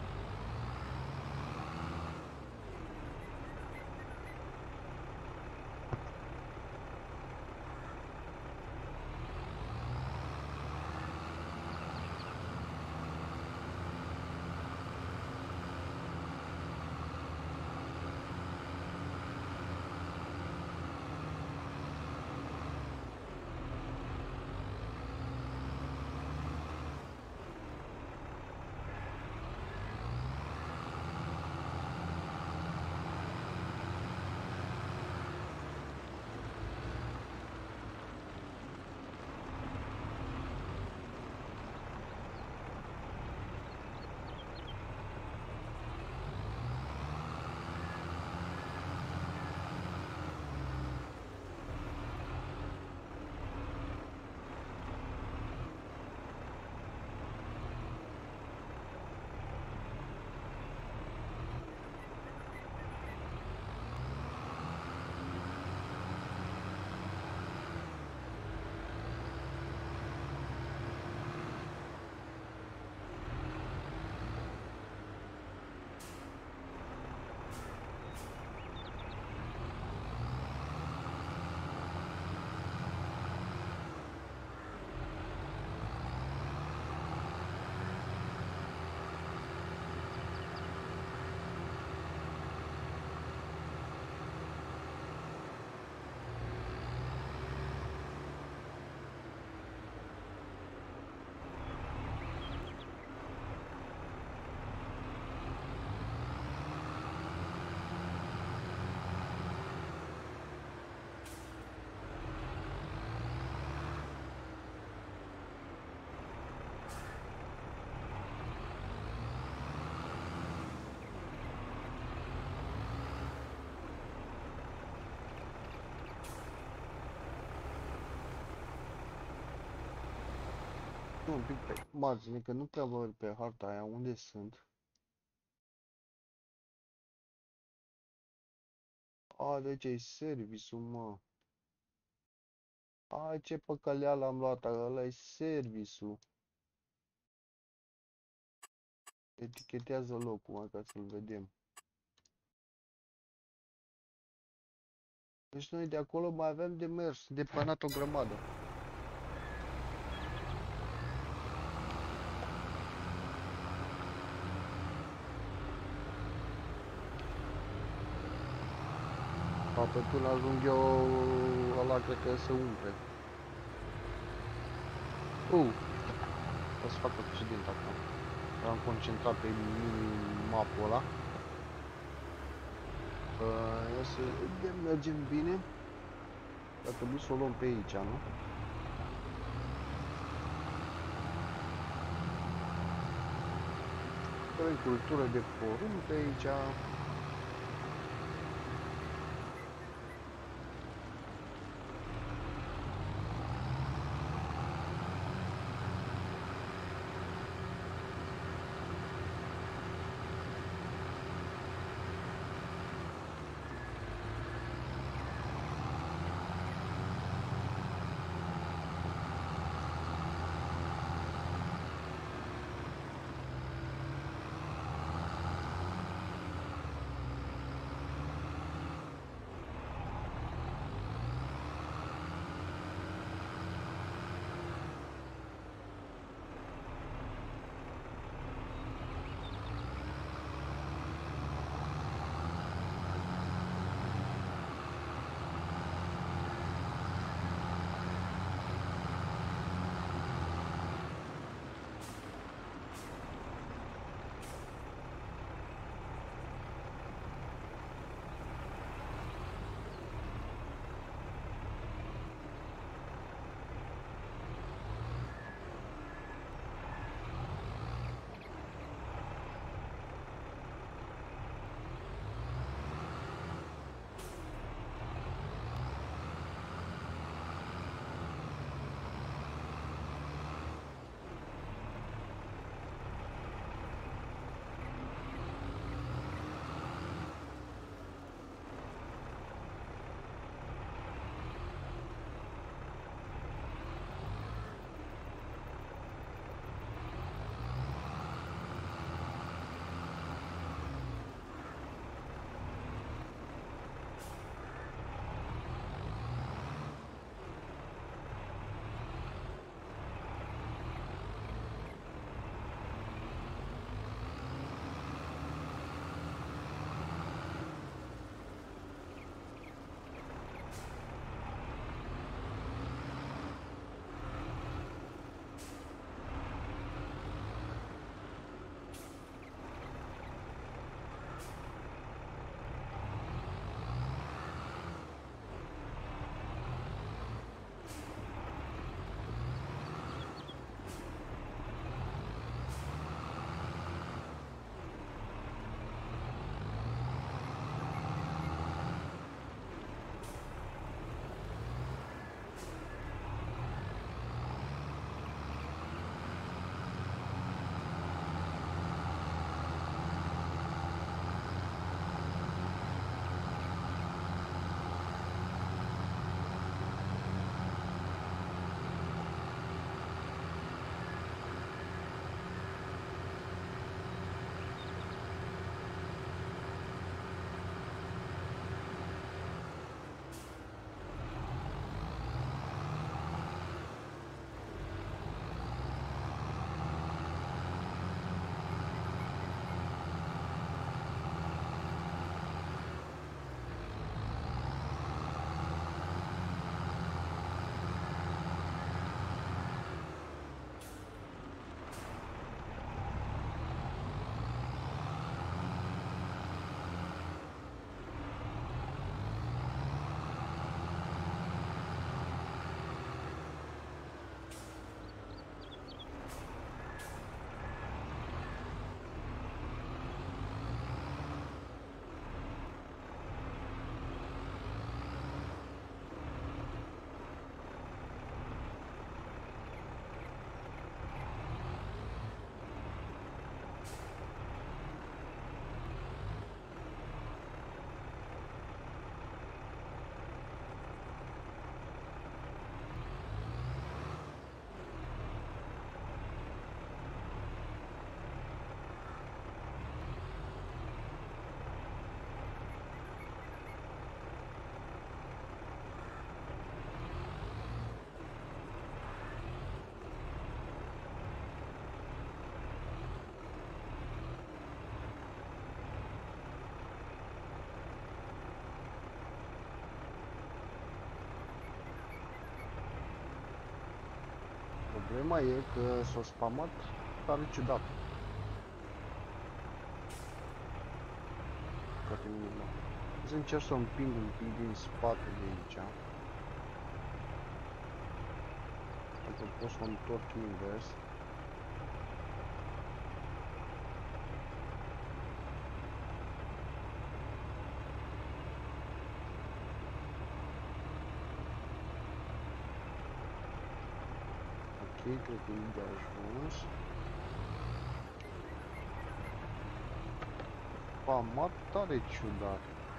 A: Un pic pe margine, că nu prea văd pe harta aia unde sunt. A, deci e serviciul, mă. A, ce păcăleală am luat, ăla e serviciul. Etichetează locul, mă, ca să-l vedem. Deci noi de acolo mai avem de mers, de pănat o grămadă. Poate până ajung eu, ăla cred că se umple. O să fac accident acum. Am concentrat pe mapul ăla. Ia să vedem, mergem bine. Ar trebui să o luăm pe aici, nu? Avem cultură de porumb pe aici. Problema e că s-a spamat tare ciudat. Poate minima. Să încerc să împing un pic din spate de aici. Dacă pot să o întorc invers. Ok, cred că e de ajuns. Spamat tare ciudat.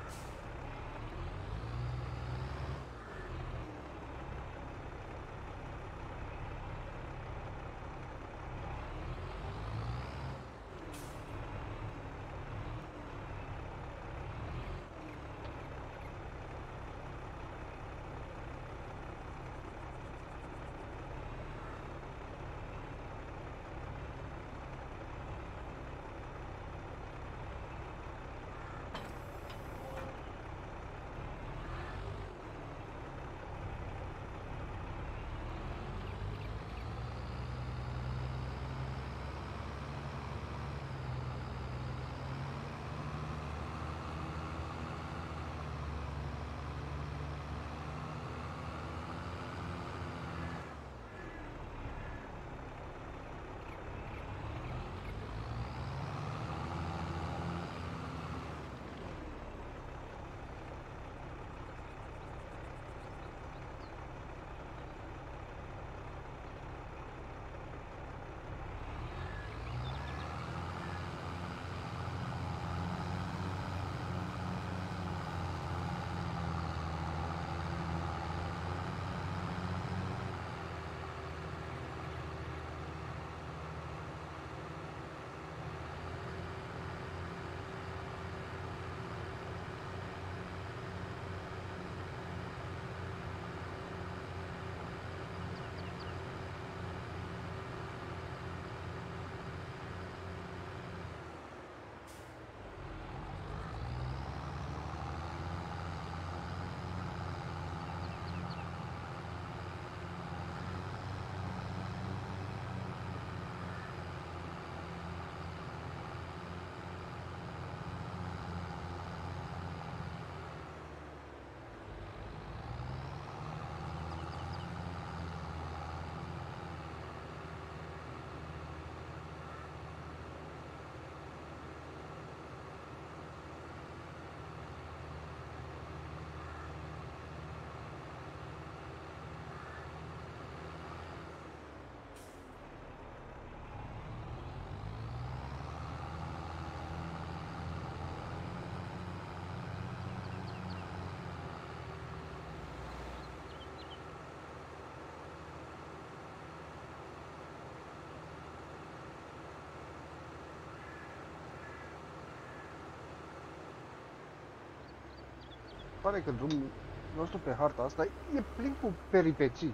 A: Pare că drumul nostru pe harta asta e plin cu peripeții.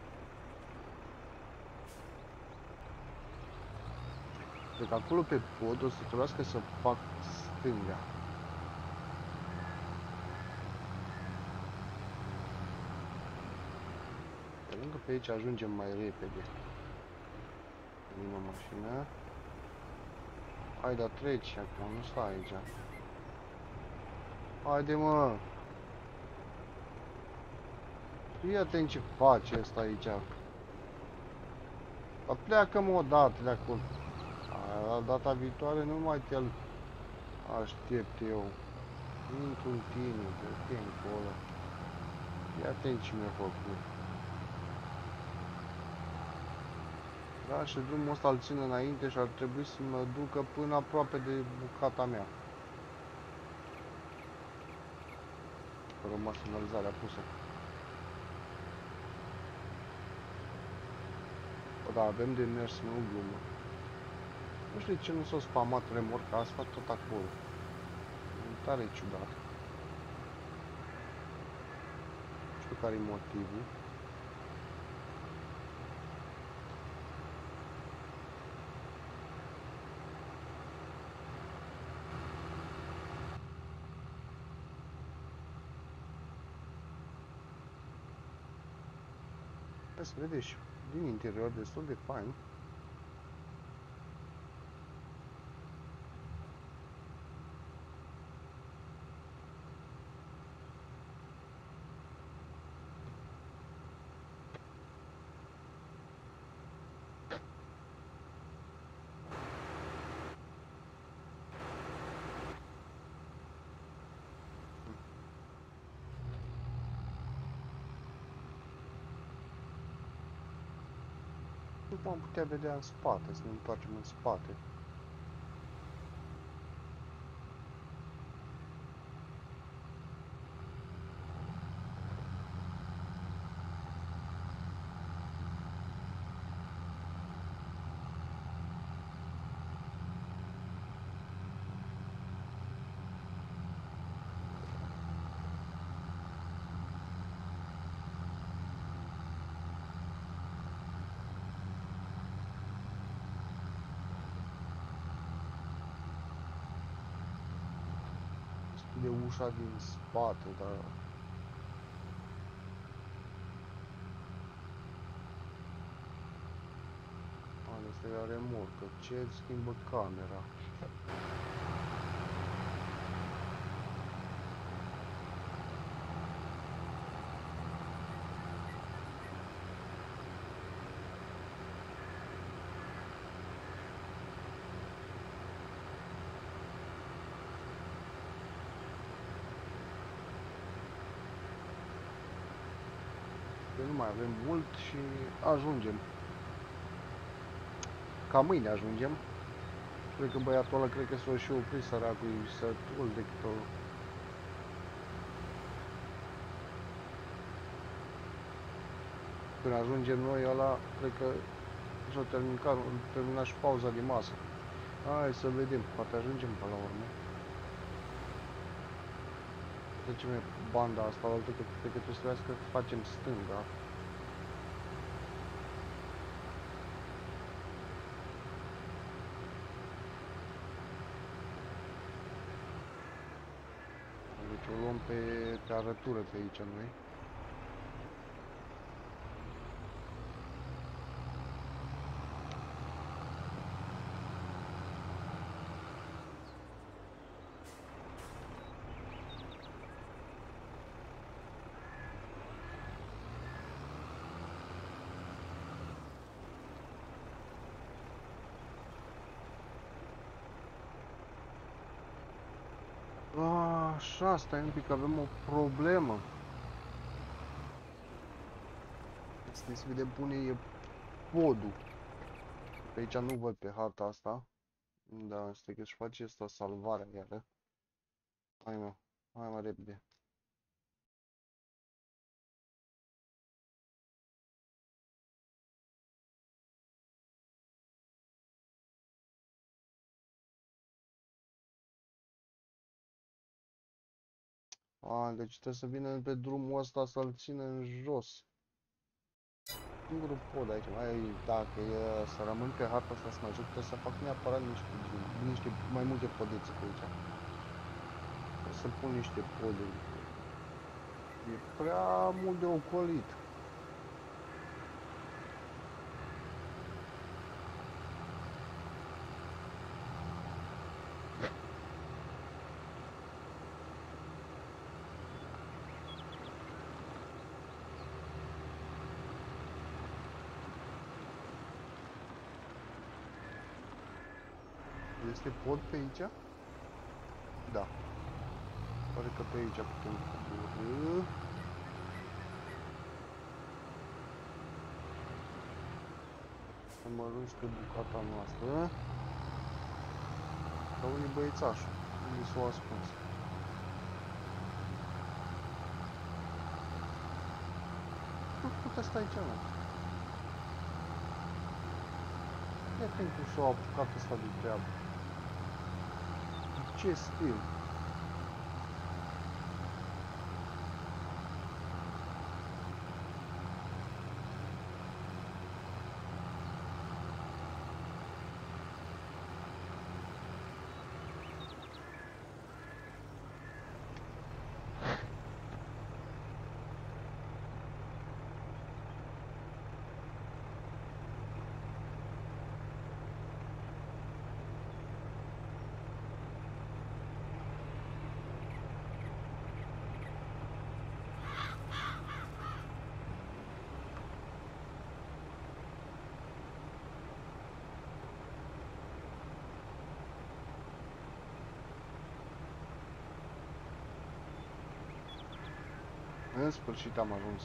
A: Cred că acolo pe pod o să trebuiască să fac stânga. Sperăm că pe aici ajungem mai repede. Vine o mașină. Hai, dar treci acum, nu stai aici. Haide, mă! Fii atent ce face ăsta aici. Dar pleacă-mă odată de acolo. La data viitoare nu mai te aștept eu. Intru în tine, de acolo. Fii atent ce mi-a făcut. Da, și drumul ăsta îl țin înainte și ar trebui să mă ducă până aproape de bucata mea. Că rămas semnalizarea pusă. O, da, avem de mers, nu glumă. Nu știu de ce nu s-a spamat remorca asta tot acolo. E tare ciudat. Nu știu care e motivul. Hai să vedeți. din interior destul de fain. Nu am putea vedea în spate, să ne întoarcem în spate. De ușa din spate, dar... Asta e remorcă. Ce schimbă camera? Nu mai avem mult și ajungem. Ca mâine ajungem. Cred că băiatul ăla cred că s-o și oprit săracul, sătul de câte Când ajungem noi ăla, cred că s-a terminat și pauza de masă. Hai să vedem, poate ajungem până la urmă. Trecem banda asta, la altă, cred că trebuie să facem stânga. Deci o luăm pe arătură pe aici noi. Așa, stai un pic, avem o problemă. Să vedem pune e podul. Pe aici nu văd pe harta asta. Da, stai că își face asta salvarea iară. Hai mă repede. Deci trebuie să vină pe drumul ăsta să-l țină în jos. Singurul pod aici, dacă e să rămân pe harta asta să mă ajut, trebuie să fac neapărat niște mai multe podețe pe aici. Trebuie să pun niște poduri. E prea mult de ocolit. Este pod pe aici? Da. Pare că pe aici putem coborî. Să mă arunc pe bucata noastră. Dar unde e băiețașul? Unde s-o ascuns? Nu putea sta aici, mă. Ia când cum s-o apucat ăsta de treabă. Ce stil? În sfârșit am ajuns.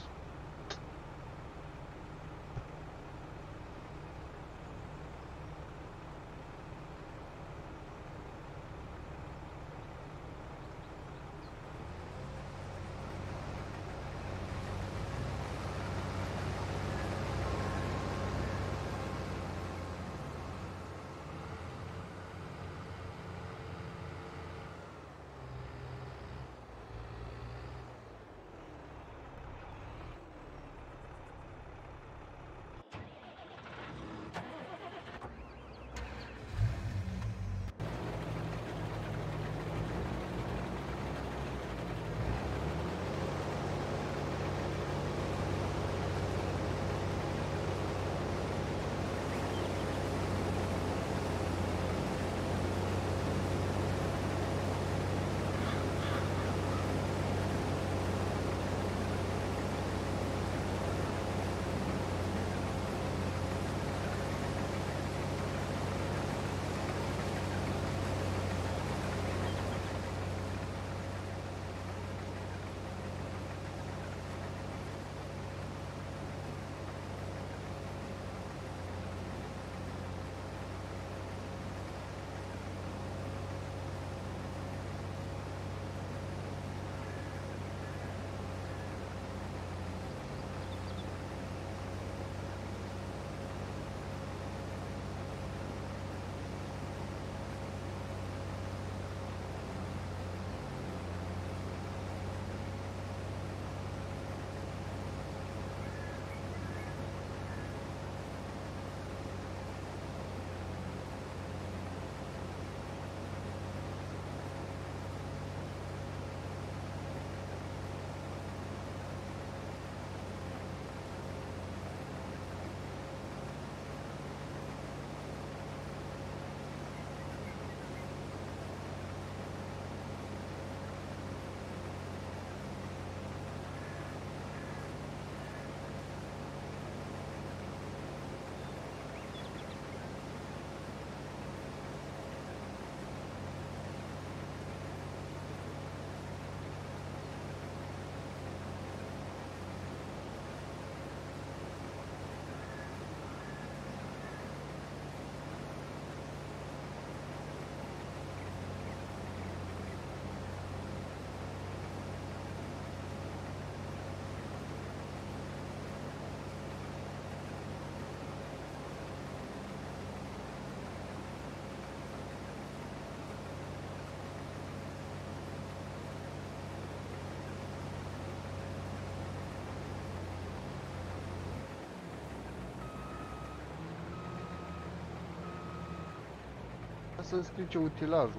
A: Să strice utilajul.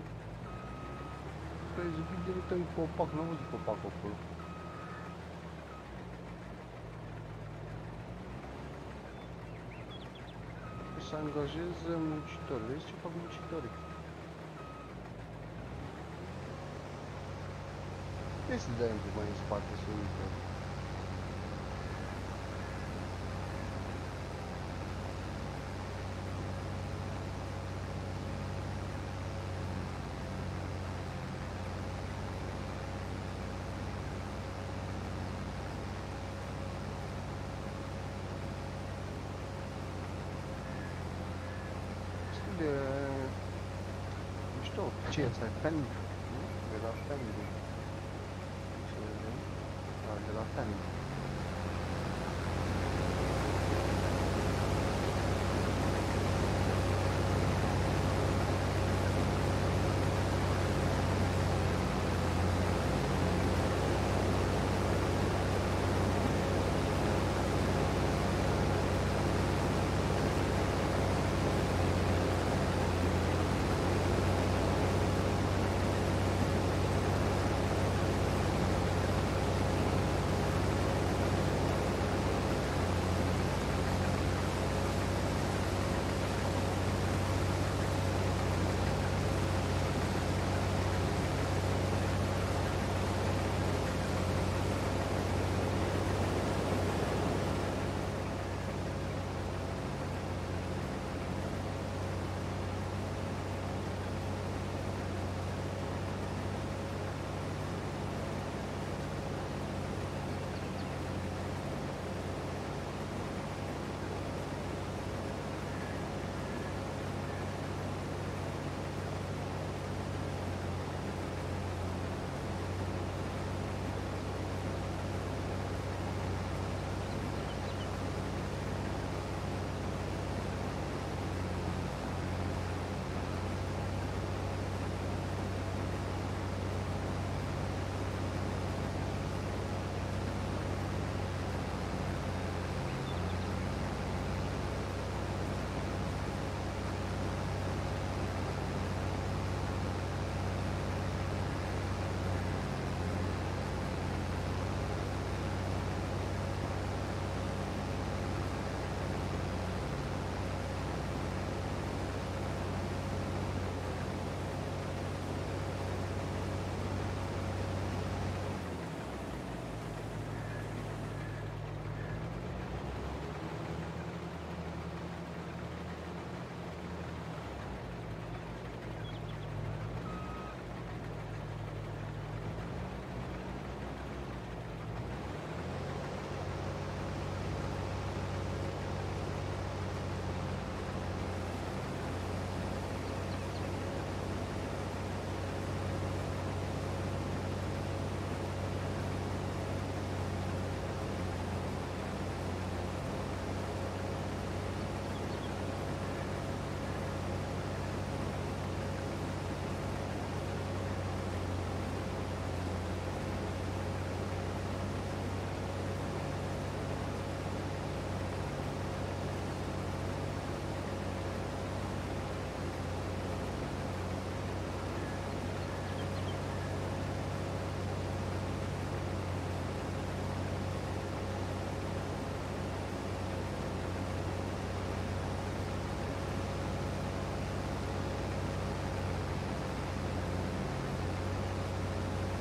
A: Păi zic direct în copac, nu am văzut copacul acolo. Să angajez muncitori. Vezi ce fac muncitorii? Trebuie să dai un pic mai în spate să uite. Ce e asta? Fend? De la Fend. Să vedem. Da, de la Fend.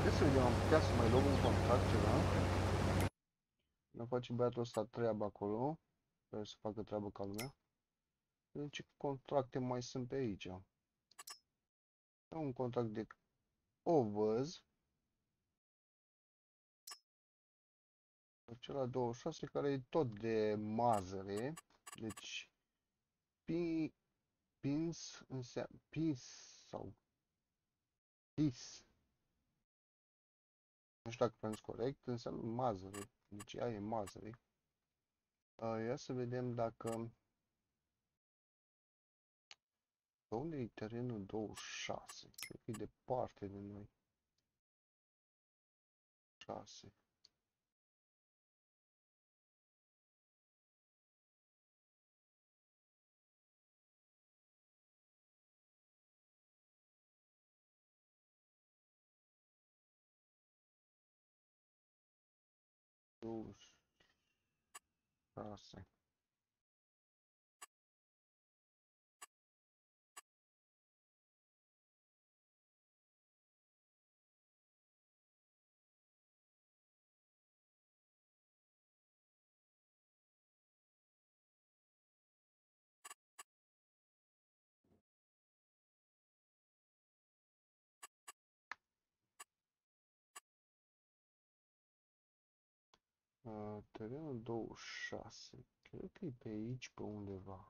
A: Să vedem, am putea să mai luăm un contract ceva. Ne face băiatul ăsta treaba acolo. Sper să facă treabă ca lumea. Vedem ce contracte mai sunt pe aici. Un contract de ovăz. Cel 26 care e tot de mazăre. Deci pins înseamnă pins sau pis. Nu știu dacă pronunț corect, înseamnă mazăre. Deci ea e mazăre. Ia să vedem dacă... Pe unde e terenul 26? Cred că e departe de noi. 6. Douăzeci 6. Terenul 26. Cred că e pe aici, pe undeva.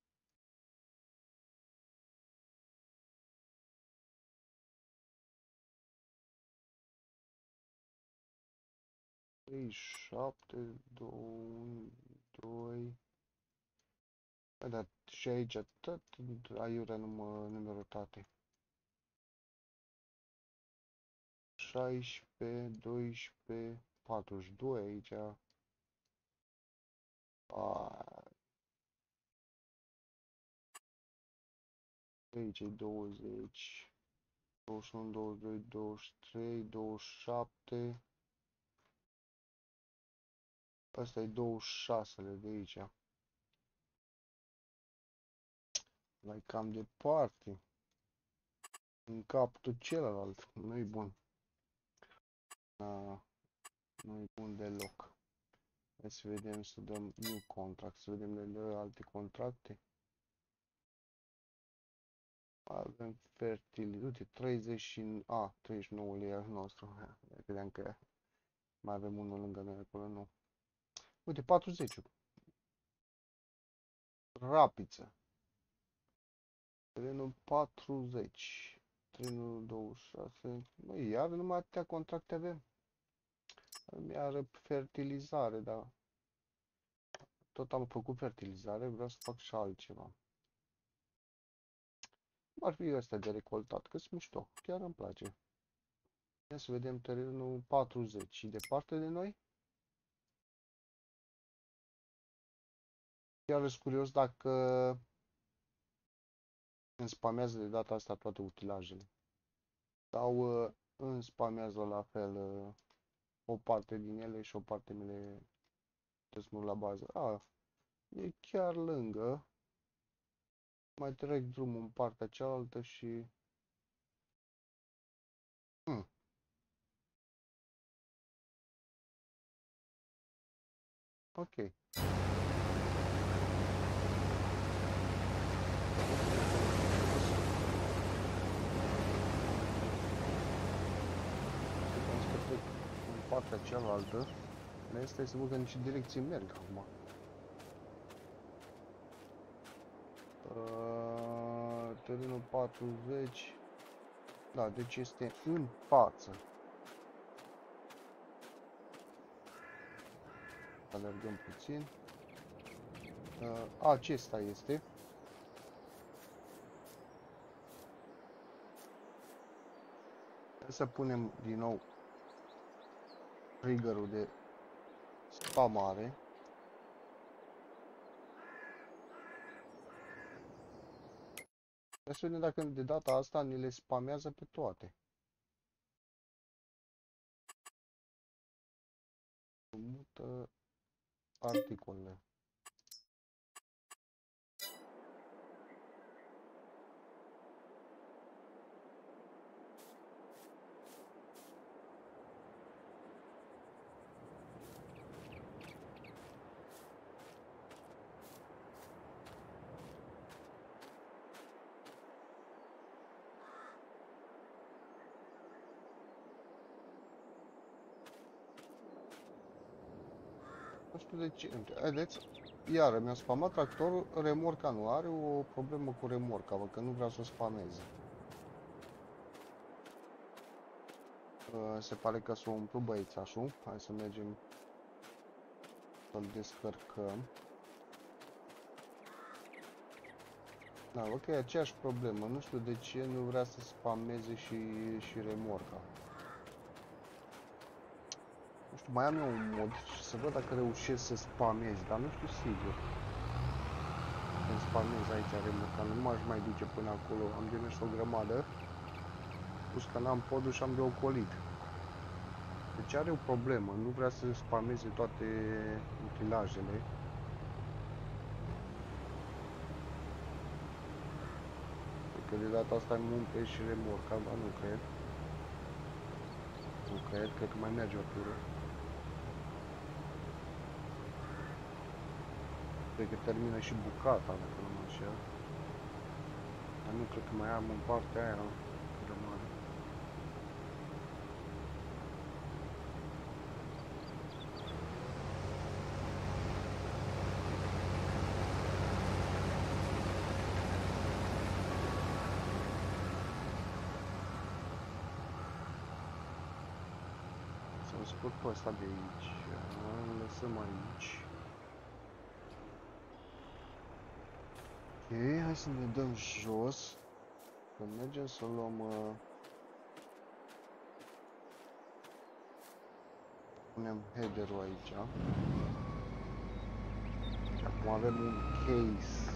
A: Trei, 7, 2, 2. Dar și aici tot aiurea numerotate. 16, 12, 42 aici. Aici e 20, 21, 22, 23, 27. Asta e 26-le de aici. Mai cam departe. În capul celălalt. Nu-i bun. Nu-i bun deloc. Hai să vedem, să dăm new contract. Să vedem de alte contracte. Avem fertilitate. Uite, 39 lei al nostru. Credeam că mai avem unul lângă noi acolo, nu. Uite, 40. Rapiță. Terenul 40. Terenul 26. Măi, iar numai atâtea contracte avem. Iar fertilizare, da. Tot am făcut fertilizare, vreau să fac și altceva. Ar fi ăsta de recoltat, că-s mișto, chiar îmi place. Ia să vedem terenul 40. Și departe de noi? Chiar sunt curios dacă îmi spamează de data asta toate utilajele. Sau îmi spamează la fel o parte din ele și o parte mi le desmur la bază. E chiar lângă. Mai trec drumul în partea cealaltă și... Ok. În partea cealaltă. Asta să văd în ce direcție merg acum. Terenul 40. Da, deci este în față. Alergăm puțin. Acesta este. Hai să punem din nou triggerul de spamare. Hai să vedem dacă de data asta ni le spamează pe toate. Mută articolele. Nu știu de ce. Vedeți? Iar mi-a spamat tractorul, remorca nu are o problemă cu remorca, bă, că nu vrea să o spameze. Se pare că s-a umplut băiețașul. Hai să mergem să-l descărcăm. Da, ok, aceeași problemă. Nu știu de ce nu vrea să spameze și remorca. Nu știu, mai am eu un mod și să văd dacă reușesc să spamez, dar nu știu sigur. Când spamez aici remorca, nu m-aș mai duce până acolo. Am de mers o grămadă. Plus că n-am podul și am de ocolit. Deci are o problemă, nu vrea să spameze toate utilajele. Că de data asta îmi umple și remorca, dar nu cred. Nu cred că mai merge o tură. Cred că termină și bucata, dacă nu mă înșel. Dar nu cred că mai am în partea aia grămadă. Să-l scot pe ăsta de aici. Îl lăsăm aici. Ok, hai să ne dăm jos. Când mergem să luăm... punem header-ul aici. Și acum avem un case.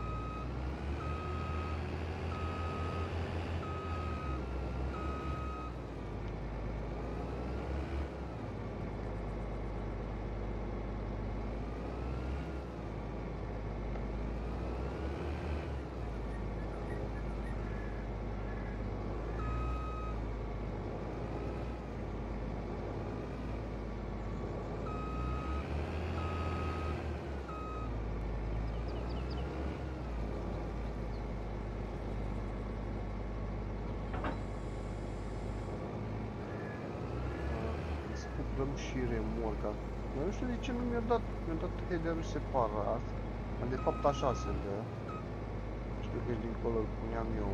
A: Dăm și remorca. Dar nu știu de ce nu mi-a dat header-ul separat. De fapt așa se dă. Știu că dincolo îl puneam eu.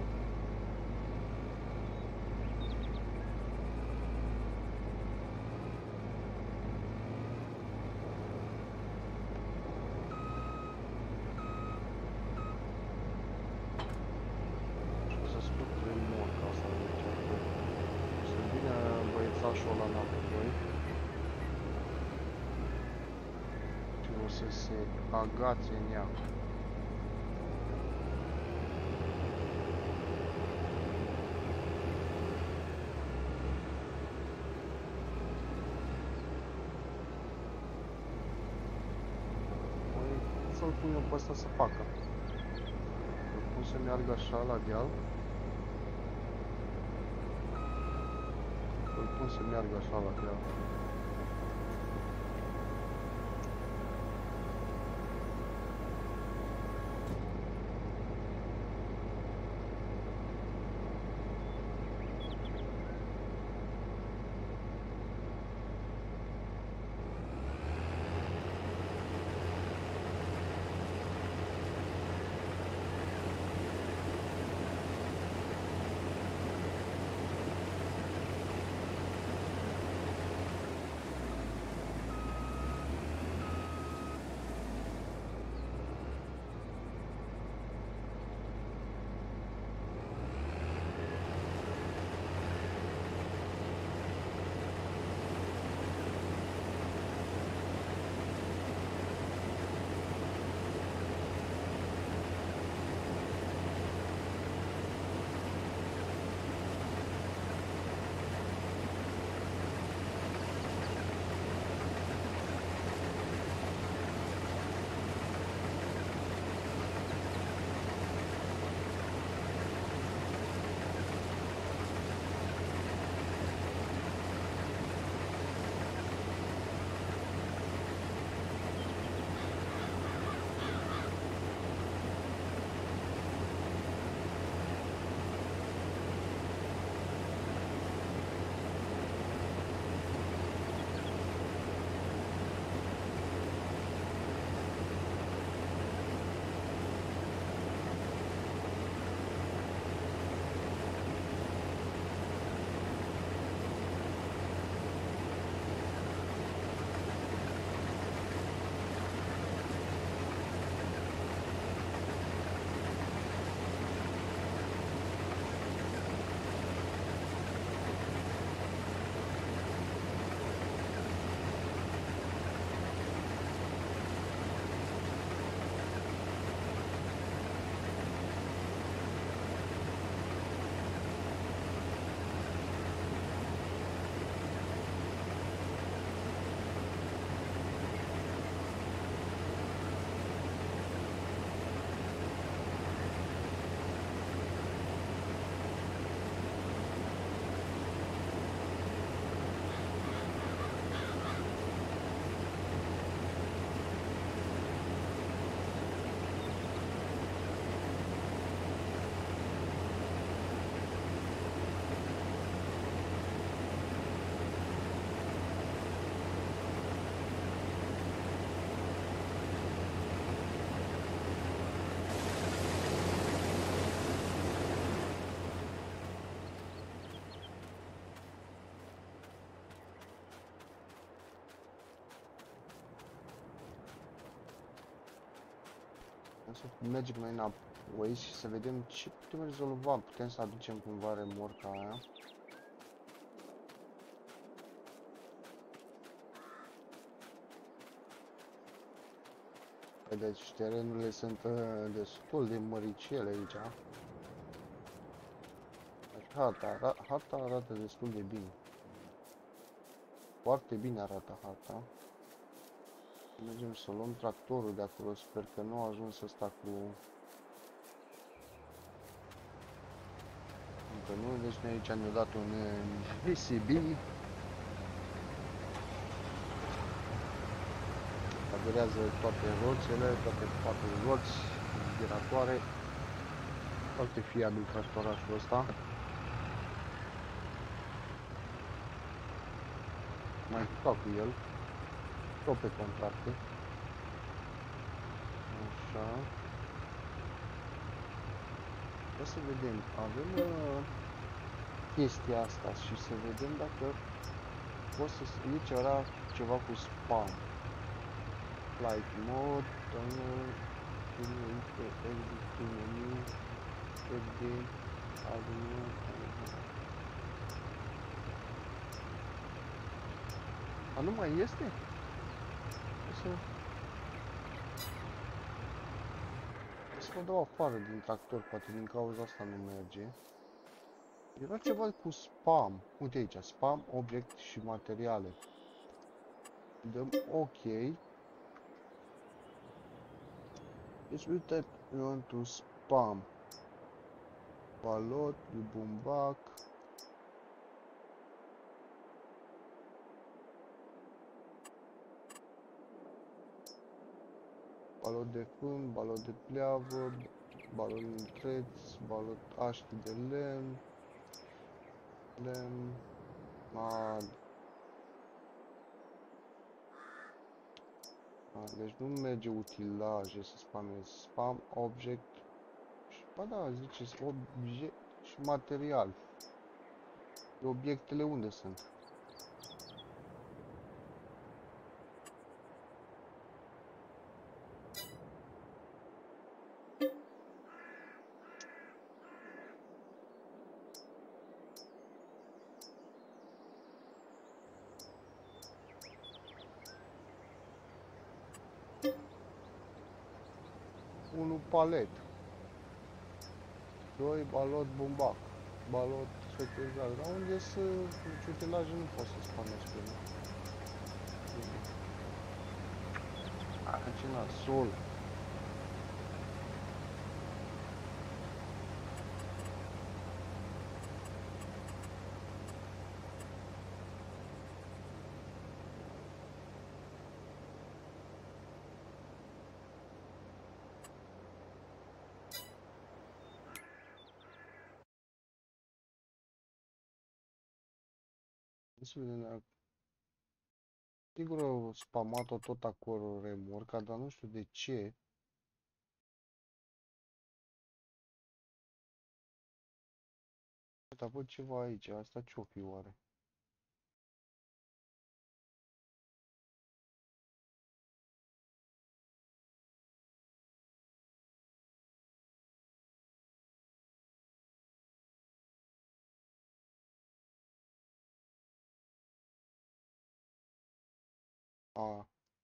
A: Și o să scot remorca asta de aici. O să vină băiețașul ăla înapoi. O să se agațe în ea. Să-l pun eu pe ăsta să facă. Îl pun să meargă așa la deal. Îl pun să meargă așa la deal. Să mergem noi înapoi și să vedem ce putem rezolva. Putem să aducem cumva remorca aia. Deci terenurile sunt destul de măricele aici. Deci harta arată destul de bine. Foarte bine arată harta. Mergem să luăm tractorul de acolo. Sper că nu a ajuns ăsta cu... Încă nu, deci noi aici ne-au dat un VCB. Aderează toate roțele, toate 4 roți, giratoare. Foarte fiabil tractorașul ăsta. Mai jucat cu el. Tot pe contracte. Așa. Hai să vedem. Avem chestia asta și să vedem dacă poți să... Aici era ceva cu spam. Flight mode, tunnel, exit menu, edit, avenue. A, nu mai este? Să mă dau afară din tractor, poate din cauza asta nu merge. Era ceva cu spam. Uite aici, spam, obiect și materiale. Dăm OK. Deci uite, we want to spam. Balot, bumbac. Balot de fân, balot de pleavă, balot de întreț, balot aști de lemn. Deci nu merge utilaje să spamezi. Spam, object. Ba da, ziceți obiect și material. Obiectele unde sunt? Unu palet. 2 balot bumbac. Balot secretizat. Dar unde să utilaje nu pot să spamezi pe el. Ce nasol. Sigur au spamat-o tot acolo remorca, dar nu știu de ce. Uite, văd ceva aici, asta ce-o fi oare? A.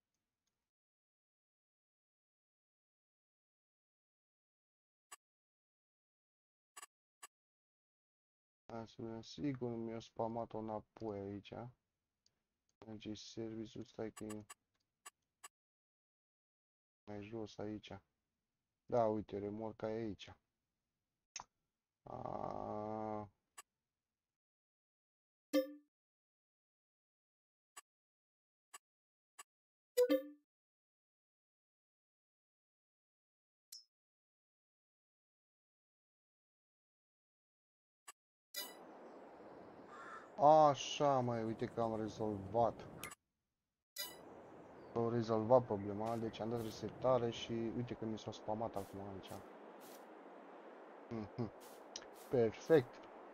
A: Hai să vedem, sigur mi-a spamat-o înapoi aici. Merge serviciul, stai că e mai jos aici. Da, uite, remorca e aici. A... Așa, mai uite că am rezolvat. Am rezolvat problema, deci am dat resetare și uite că mi s-a spamat acum aici. Perfect.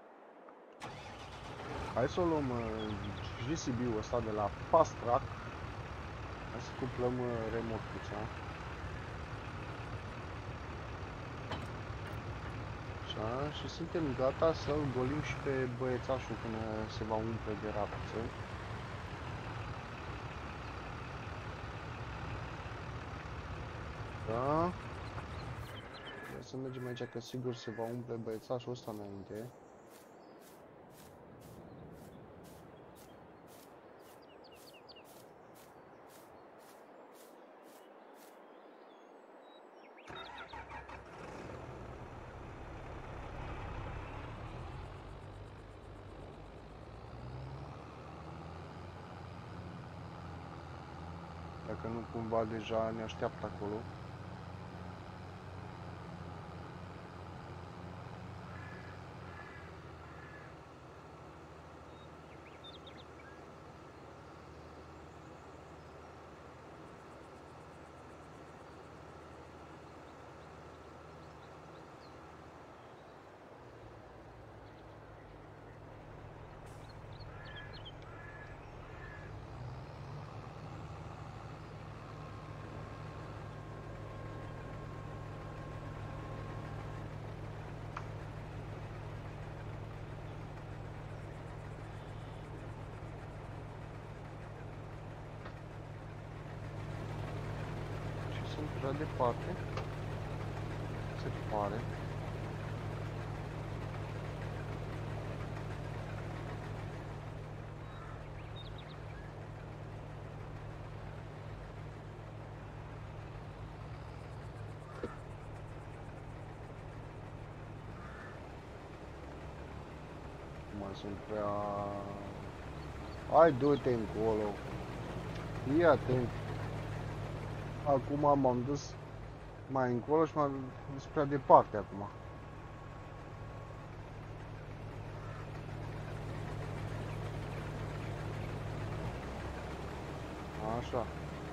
A: Hai să o luăm GCB-ul ăsta de la Fast Track. Hai să cuplăm remorcuța. Așa, și suntem gata să-l golim și pe băiețașul când se va umple de rapiță. Da. Ia să mergem aici, că sigur se va umple băiețașul ăsta înainte. Dacă nu cumva deja ne așteaptă acolo. Sunt prea departe, se pare. Mai sunt prea... Hai, du-te încolo. Fii atent. Acum m-am dus mai încolo și m-am dus prea departe acum. Așa.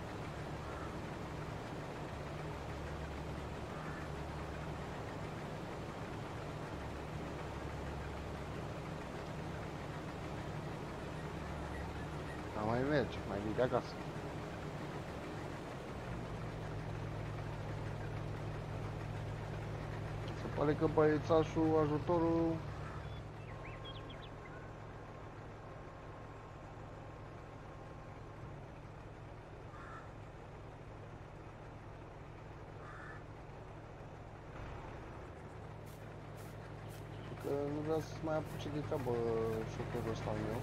A: Dar mai merge, mai vii de acasă. Se pare că băiețașul, ajutorul... Că nu vrea să mai apuce de treabă șoferul ăsta al meu.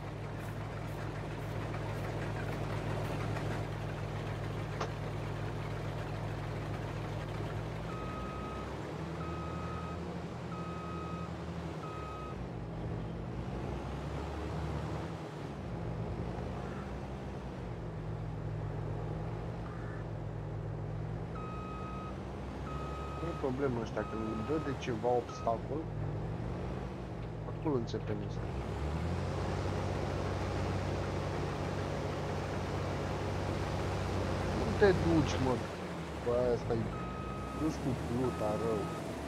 A: Nu e problemă ăștia, când îmi dă de ceva obstacol, acolo înțepem asta. Nu te duci, mă, bă, ăsta-i dus cu pluta rău.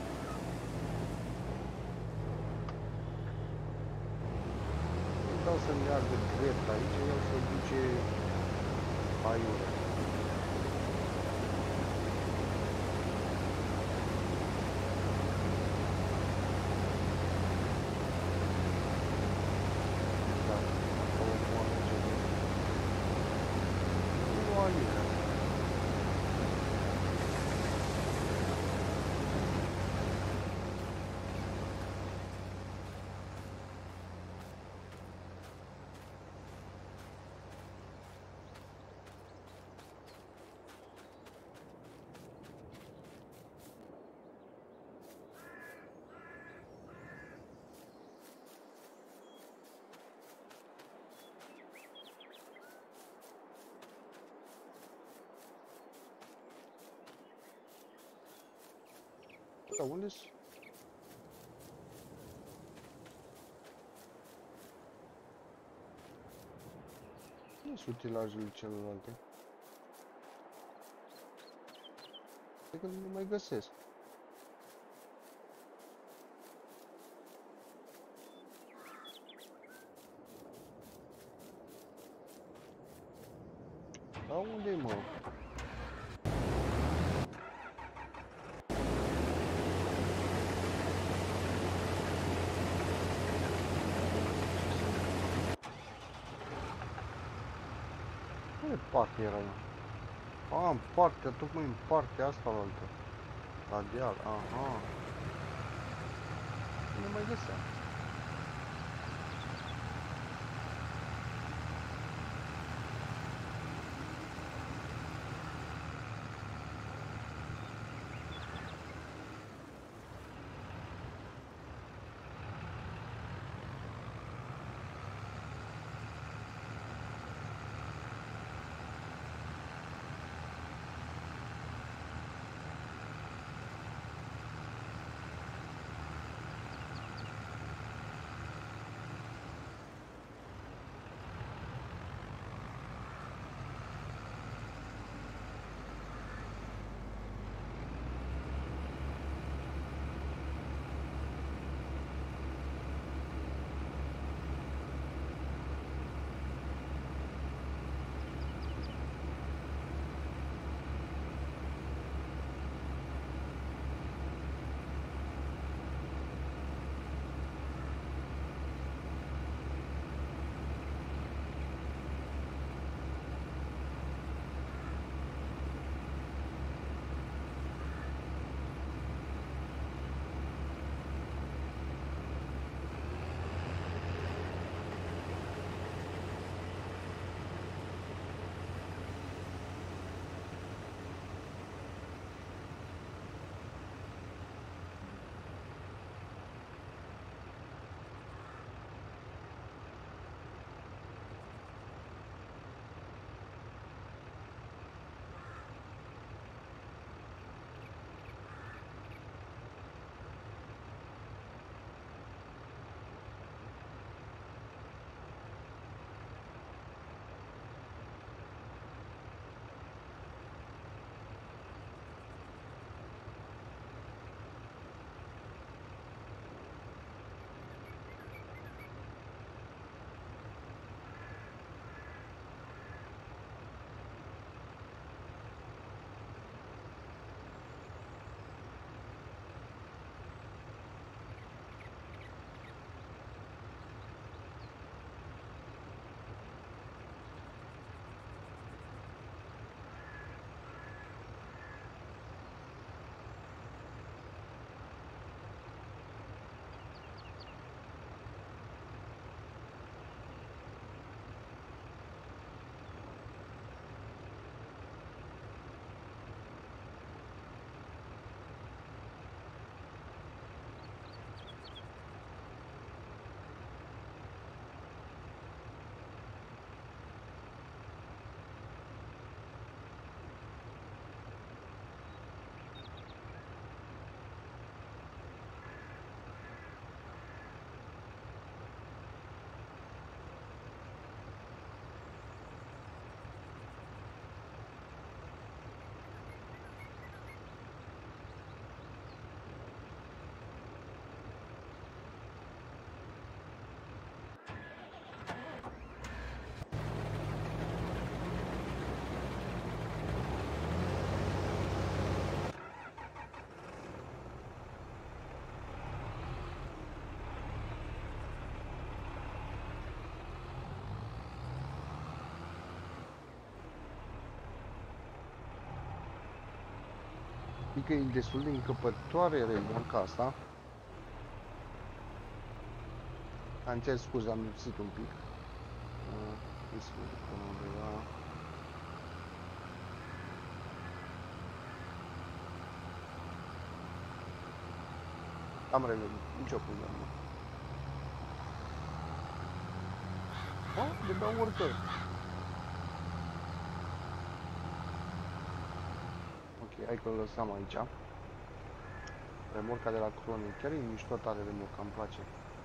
A: Îi dau să meargă drept aici, el se duce aiurea. Da, unde sunt? Nu sunt utilajele celelalte. Cred că nu mai găsesc. Da, unde-i, mă? Care parte era eu? În partea, tocmai în partea asta la altă. La deal, aha. Nu mai găseam. Adică e destul de încăpătoare remorca asta. Am cer scuze, am lipsit un pic. Undeva. Am revenit, nicio problemă. De bea urcă. Ok, hai că o lăsăm aici. Remorca de la Crone, chiar e mișto tare remorca, îmi place.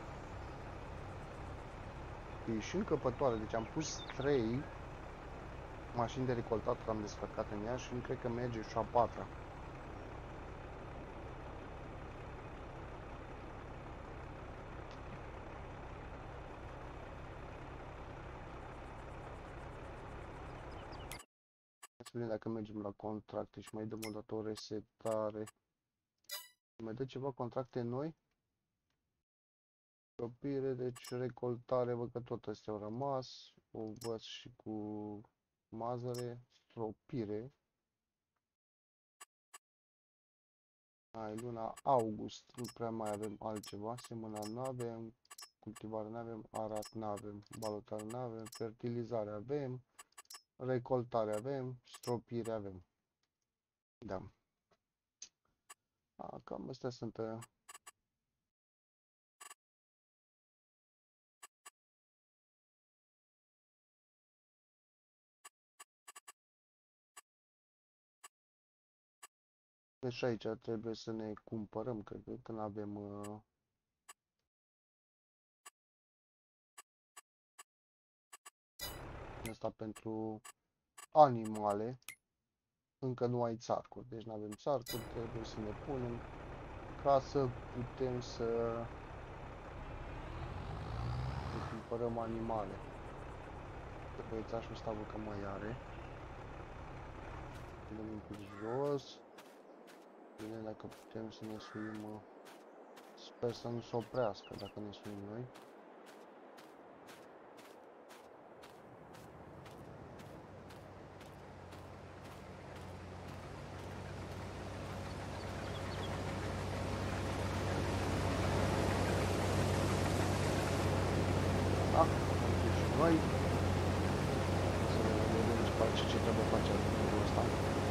A: E și încăpătoare, deci am pus 3 mașini de recoltat, că am descărcat în ea și cred că merge și a 4-a. Să vedem dacă mergem la contracte și mai dăm o dată o resetare. Mai dă ceva contracte noi? Copire, deci recoltare, văd că tot astea au rămas. O văd și cu mazăre, stropire. Hai, luna august, nu prea mai avem altceva. Semănare nu avem, cultivare nu avem, arat nu avem, balotare nu avem, fertilizare avem, recoltare avem, stropire avem. Da. Cam astea sunt. Deci aici trebuie să ne cumpărăm, cred că când avem asta pentru animale. Încă nu ai țarcuri, deci nu avem țarcuri, trebuie să ne punem ca să putem să ne cumpărăm animale. Băiețașul ăsta văd că mai are. Dăm un pic jos. Bine, dacă putem să ne suim. Sper să nu se oprească dacă ne suim noi. Da, am și noi. Să vedem ce face, ce trebuie face lucrul ăsta.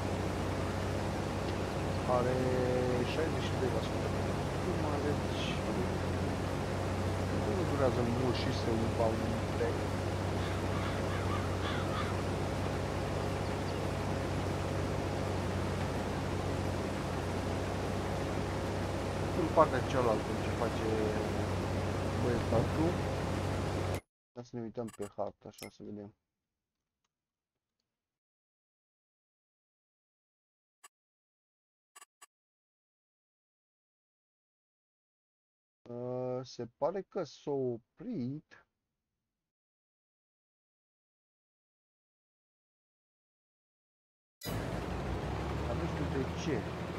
A: Are 62%. Deci nu durează mult și să upa un play. În partea cealaltă ce face băietatul. Hai să ne uităm pe hartă așa să vedem. Se pare că s-a oprit. Dar nu știu de ce.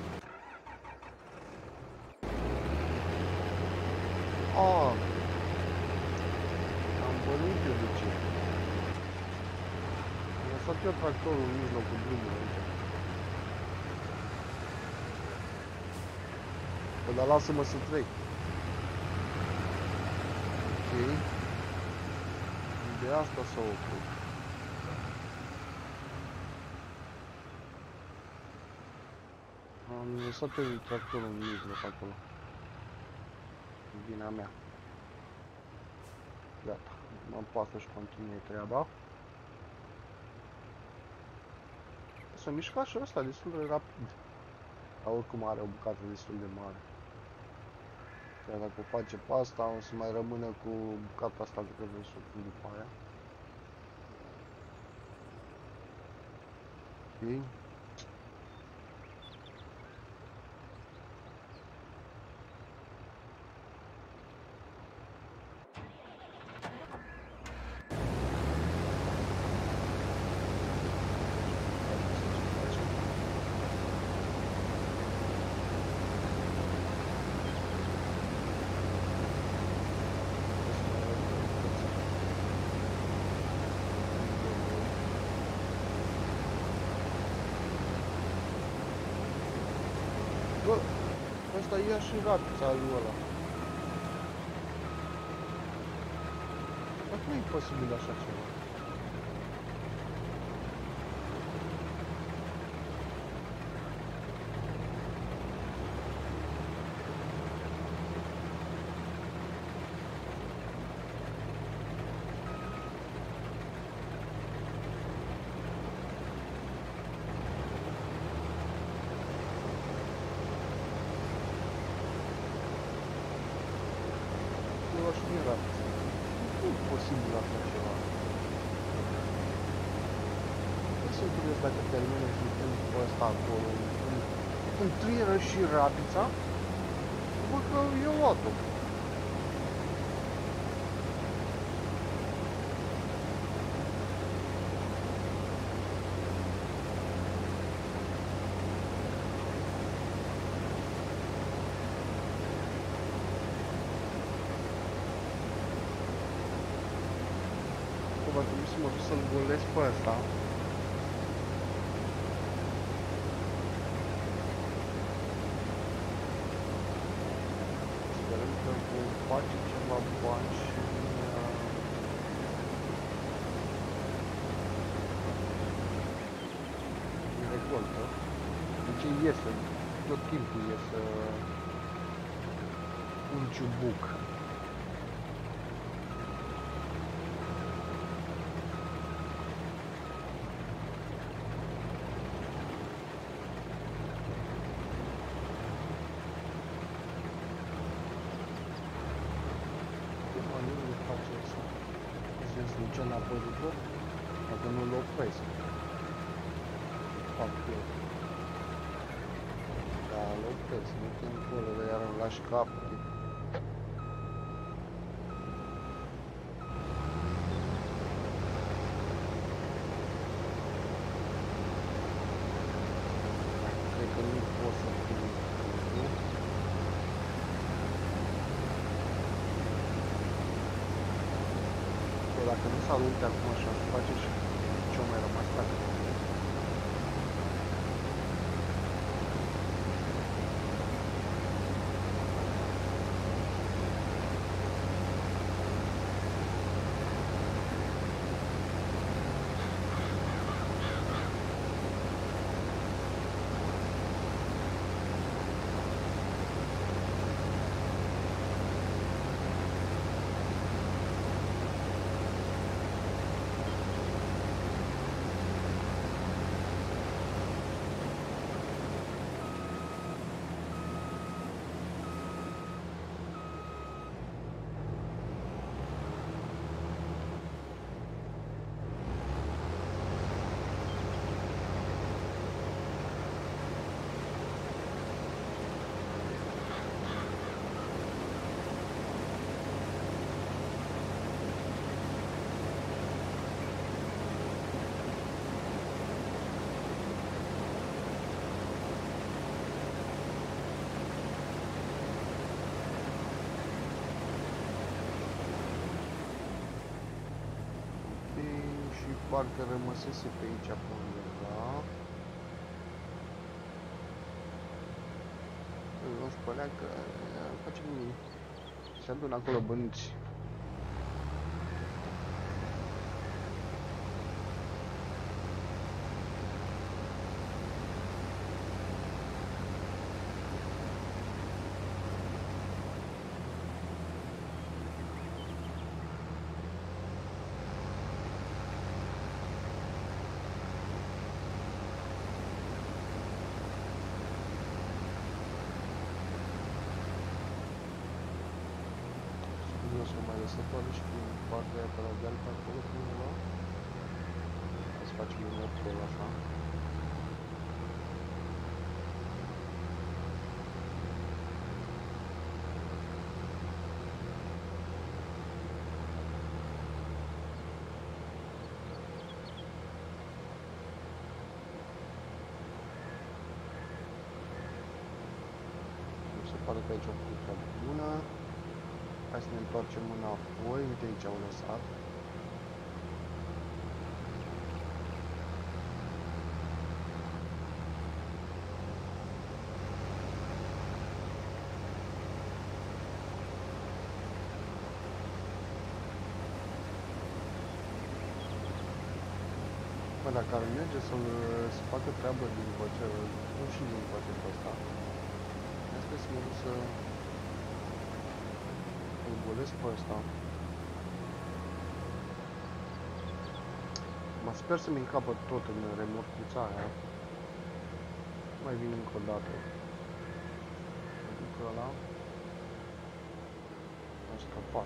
A: Am bănuit eu de ce. Am lăsat eu tractorul în mijlocul drumului aici. Păi, dar lasă-mă să trec. Ok. De asta s-a oprit. Am lăsat eu tractorul în mijloc acolo. Vina mea. Gata. Mă poate să-și continue treaba. S-a mișcat și ăsta destul de rapid. Dar oricum are o bucată destul de mare. Chiar dacă o face pe asta, o să mai rămână cu bucata asta de trebuie să o pun după aia. Ok. Bă, ăsta ia și rapița lui ăla. Dar cum e posibil așa ceva? Eu aș fi rapița. Cum e posibil așa ceva? Sunt curios dacă termină și punctul ăsta acolo în trieră și rapița, văd că e luat-o. Va trebui să mă duc să-l golesc pe ăsta. face ceva bani și recoltă. Deci iese, tot timpul iese un ciubuc. Nici înapoi de tot, dacă nu-l opresc. Fac eu. Da, îl opresc, nu te încolo, de iar îmi lași capul. Cred că nu pot să fiu, nu? Dacă nu s-ar uite acum și aș face și ce-o mai rămas tare. Parcă rămăsese pe aici pe undeva. Nu-și părea că face nimic. Se adună acolo bănuți. Să mai lăsătoare și prin partea aia pe la deal pe acolo pe undeva. Să facem un optel așa. Mi se pare că aici au făcut treabă bună. Hai să ne întoarcem înapoi, uite aici au lăsat. Bă, dacă ar merge să facă treabă din coace, nu și din coace pe ăsta. Asta să mă duc să îl golesc pe ăsta. Mă sper să-mi încapă tot în remorcuța aia. Mai vin încă o dată. Pentru că ăla a scăpat.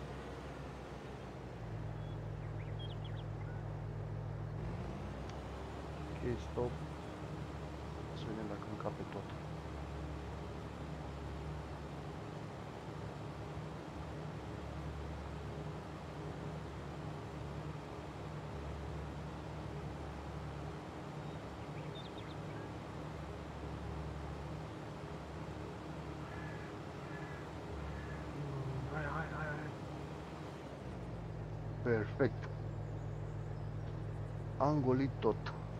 A: Ok, stop. Să vedem dacă încape tot. Perfect. Am golit tot.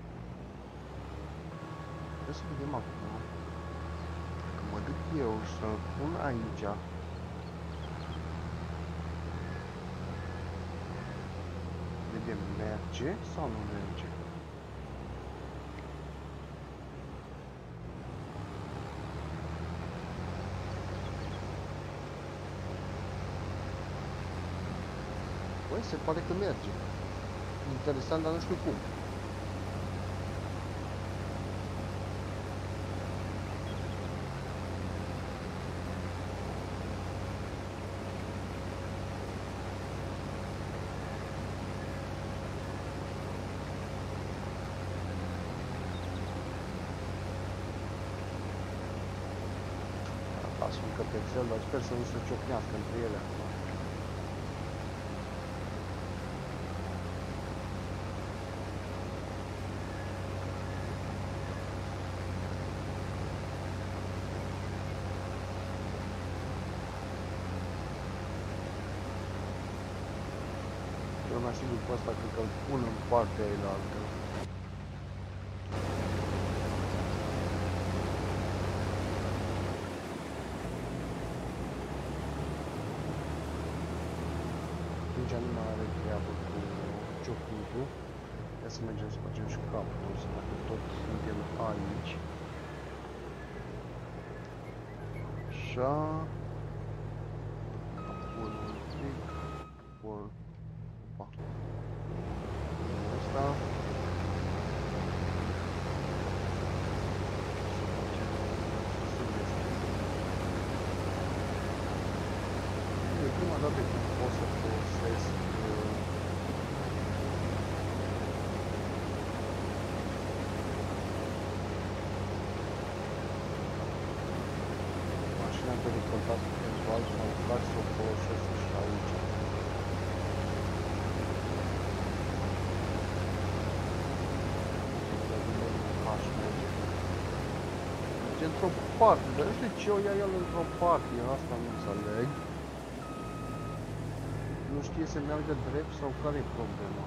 A: Trebuie să vedem acum. Dacă mă duc eu să pun aici vedem, merge sau nu merge? Băi, se pare că merge. Interesant, dar nu știu cum. Las un căpețel, dar sper să nu se ciocnească între ele acum. Cel mai sigur pe ăsta cred că îl pun în partea ailaltă. Atunci nu mai are treabă cu ciocnitul. Ia să mergem să facem și capul, să dacă tot suntem aici. Așa. Apoi un pic. Apoi. Opa. Asta. E prima dată când pot să folosesc mașina de recoltat pentru alți măcar să o folosesc și aici. Merge într-o parte, dar nu știu ce o ia el într-o parte, asta nu înțeleg. Nu știe să meargă drept sau care e problema?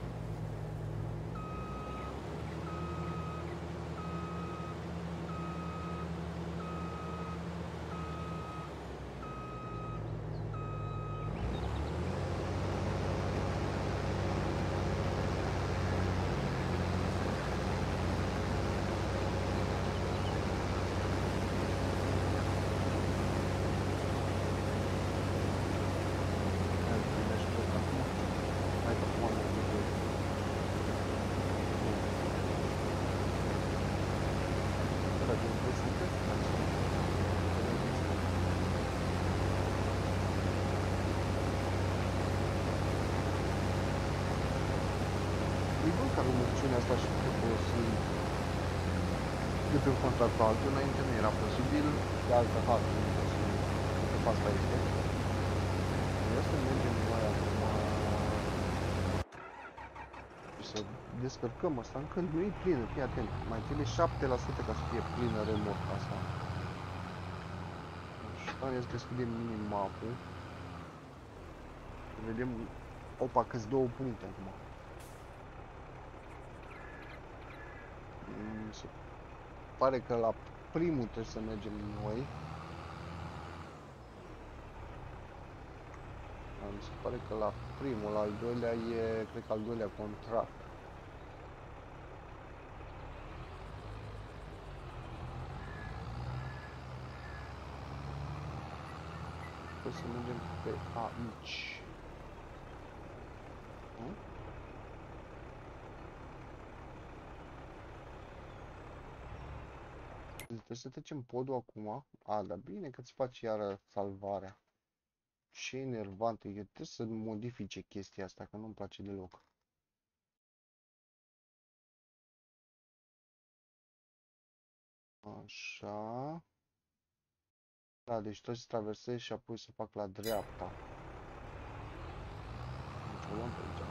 A: Care opțiunea asta și putem folosi de pe un contract pe altul, înainte nu era posibil, de altă hartă nu e posibil, că asta este. Vreau să mergem noi acum și să descărcăm asta, încă nu e plină, fii atent, mai trebuie 7% ca să fie plină remorca asta. Așa, ne deschidem minimapul. Vedem, opa, că-s 2 puncte acum. Se pare că la primul trebuie să mergem noi. Mi se pare că la primul, al doilea e, cred că al doilea contract. Trebuie să mergem pe aici. Trebuie să trecem podul acum. A, dar bine că îți faci iară salvarea. Ce enervant e, trebuie să modifice chestia asta, că nu-mi place deloc. Așa. Da, deci trebuie să traversezi și apoi să fac la dreapta. Deci o luăm pe aici.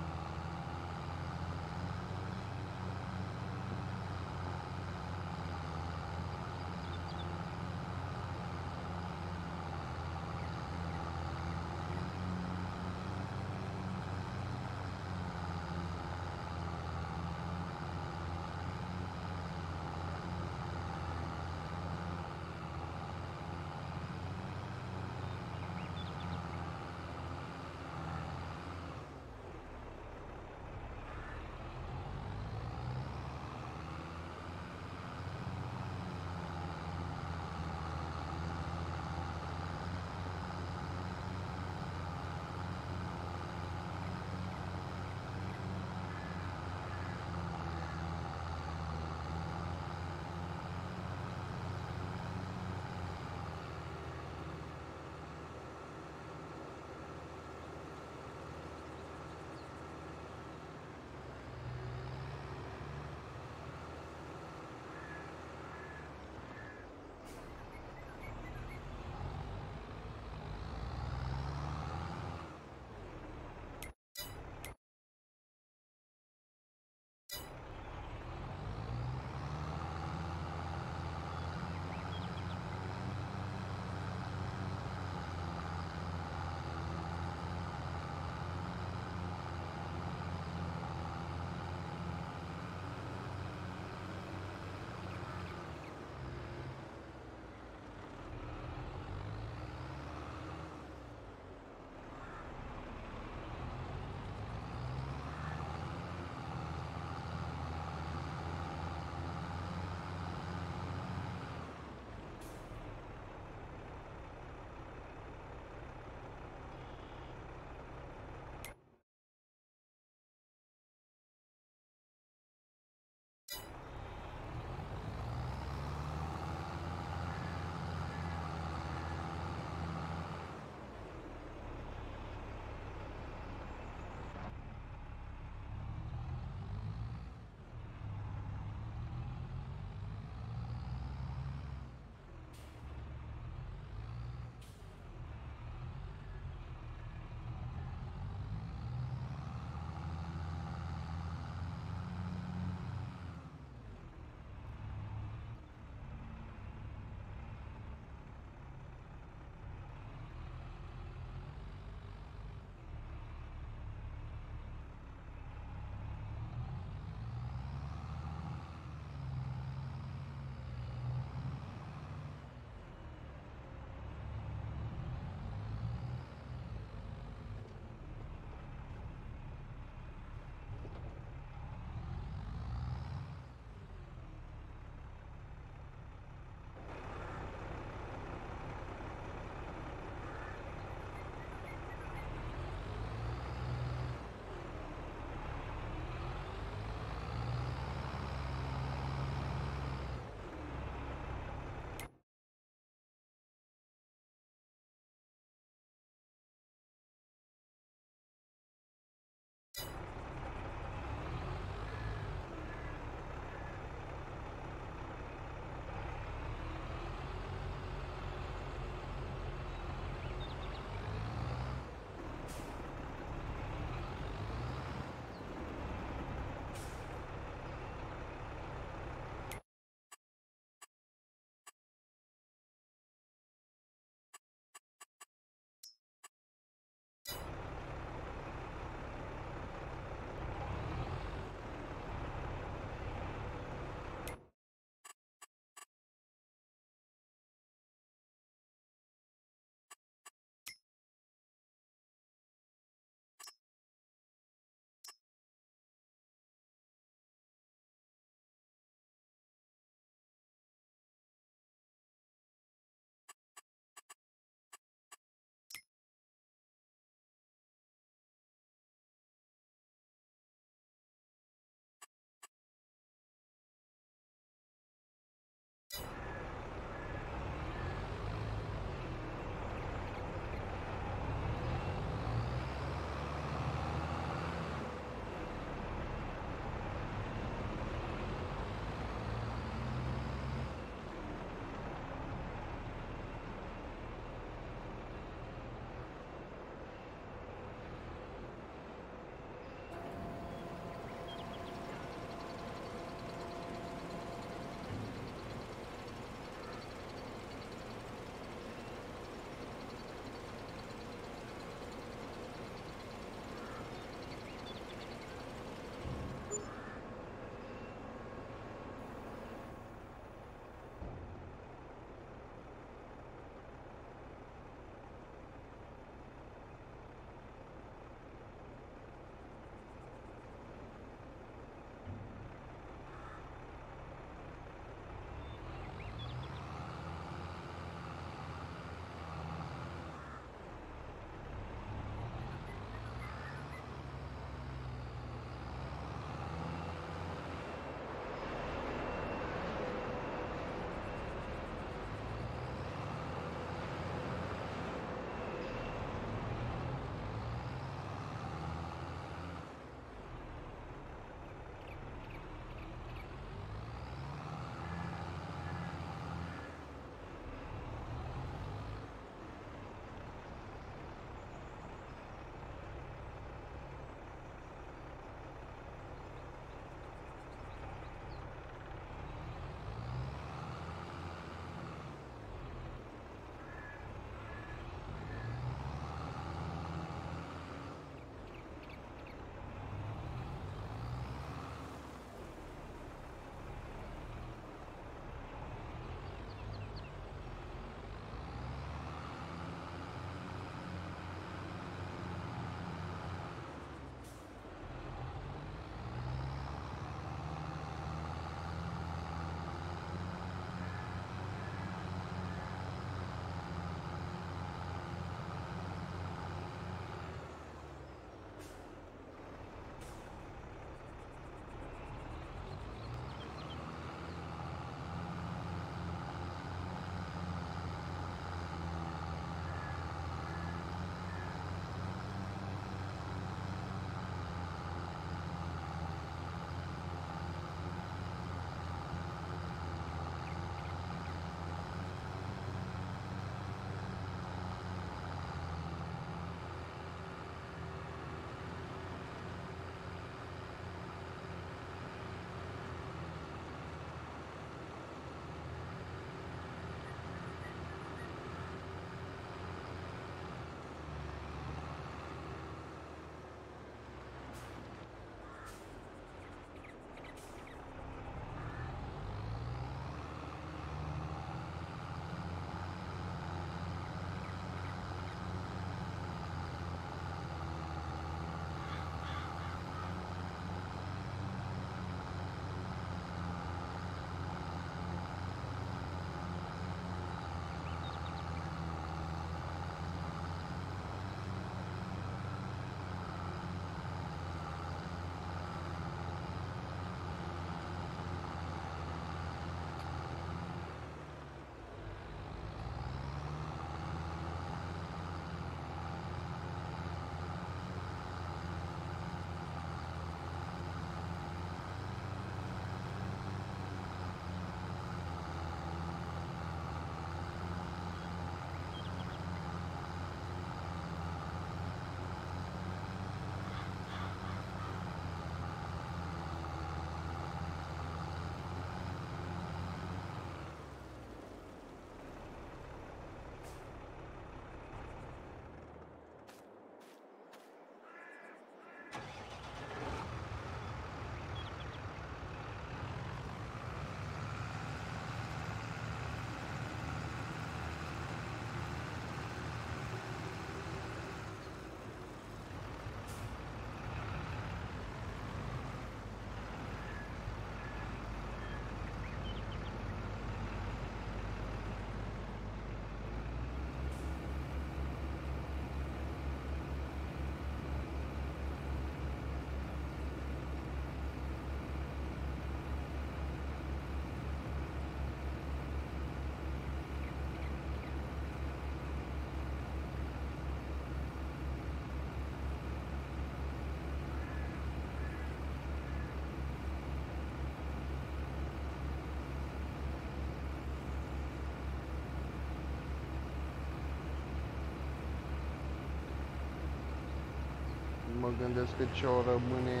A: mă gândesc că ce o rămâne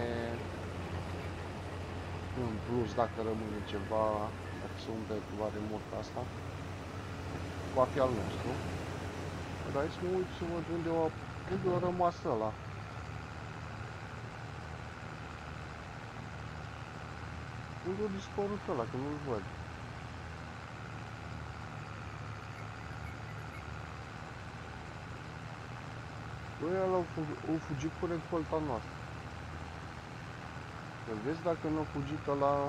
A: în plus, dacă rămâne ceva, dacă se umple ceva remorca asta, va fi al nostru. Dar hai să mă uit să văd unde a rămas ăla. Unde a dispărut ăla, că nu-l văd. Băi, ăla au fugit cu recolta noastră. Că vezi dacă nu a fugit ăla...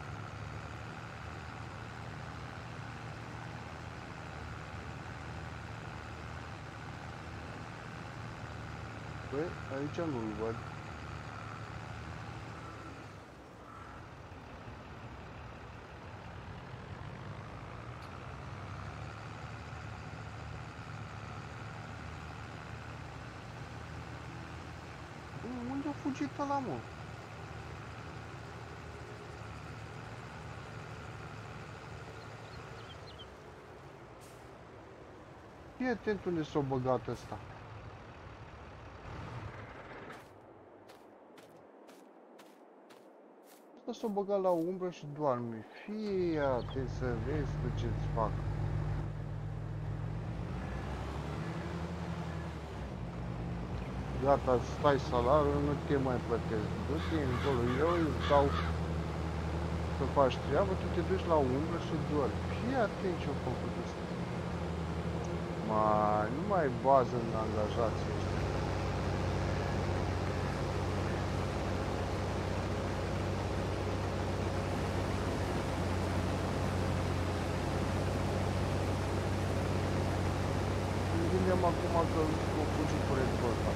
A: Băi, aici nu-l văd. Unde a fugit ăla, mă? Fii atent unde s-a băgat ăsta. Ăsta s-a băgat la umbră și doarme. Fii atent să vezi tu ce-ți fac. Gata, stai salariul, nu te mai plătesc. Du-te încolo, eu îți dau să faci treabă, tu te duci la umbră și dormi. Fii atent ce-a făcut ăsta. Nu mai bază în angajații ăștia. Ne gândeam acum că o fugit cu recolta.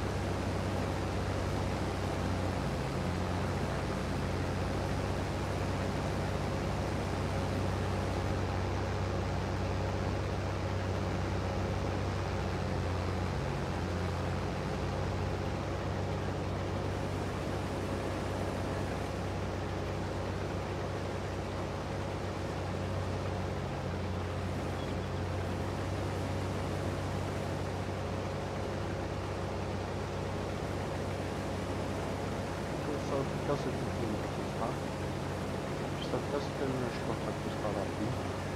A: S-ar putea să fie primul ăsta și s-ar putea să termină și contactul ăsta rapid.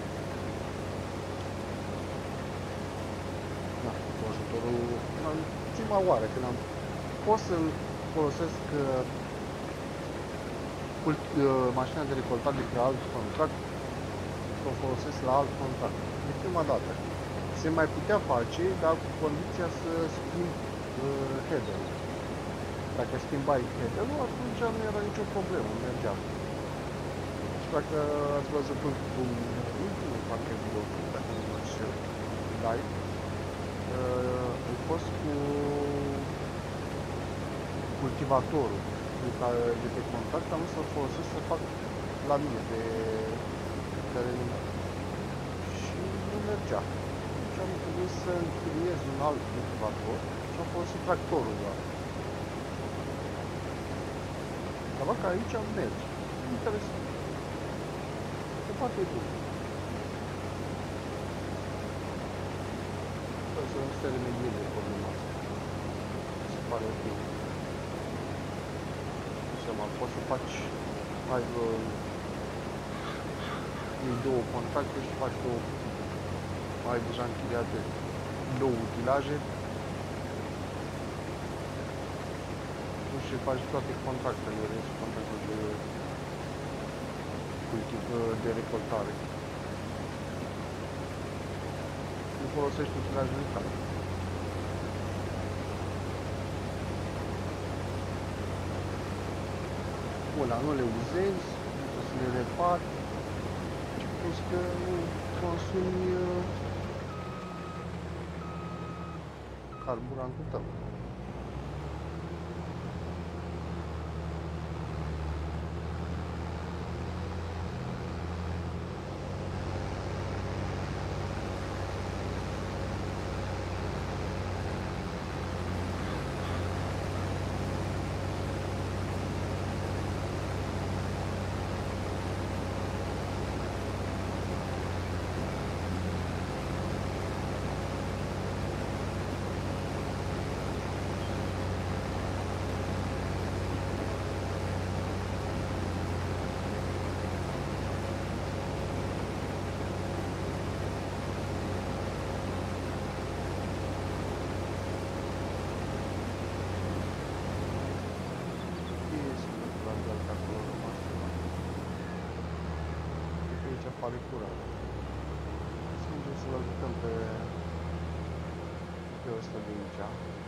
A: Da, cu ajutorul, prima oară când am pot să-l folosesc mașina de recoltat de pe alt contract, să o folosesc la alt contract. De prima dată. Se mai putea face, dar cu condiția să schimb header-ul. Dacă schimbai header-ul, atunci nu era nicio problemă, mergea. Și dacă ați văzut ultimul pachet de dacă nu mă știu, live, a fost cu cultivatorul de pe contact, am să-l folosesc să fac la mine pe terenul meu. Și nu mergea. Deci am trebuit să închiriez un alt cultivator și am folosit tractorul doar. Dar văd că aici merge. Interesant. Se poate bine. Sper să nu se remedieze problema asta. Se pare ok. Nu seama, poți să faci, ai două contacte și faci două, ai deja închiriate două utilaje. Și faci toate contractele, contractul de recoltare. Nu folosești utilajul tale. Una, nu le uzezi, nu trebuie să le repari, ci plus că nu consumi carburantul tău. pare curat. Să mergem să-l ajutăm pe ăsta de aici.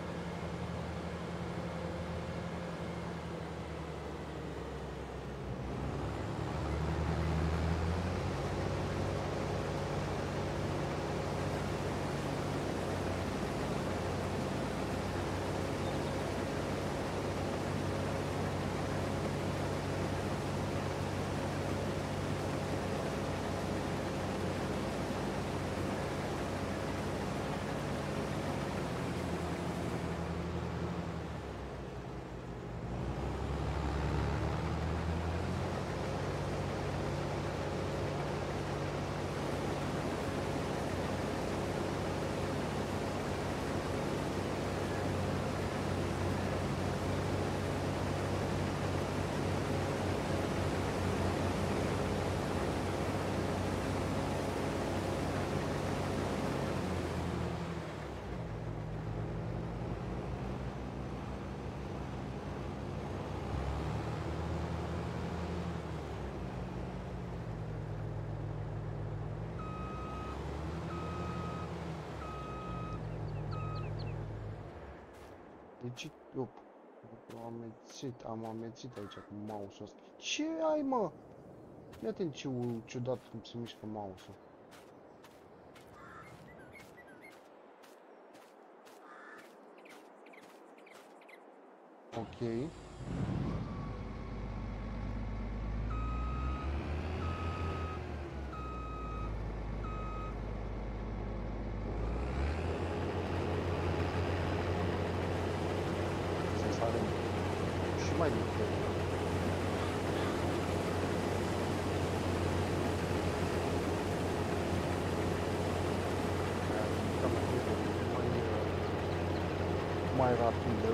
A: Deci, am amețit aici cu mouse-ul ăsta. Ce ai, mă? Ia atent ce ciudat cum se mișcă mouse-ul. Ok. Să sarem și mai departe. Mai rapidă.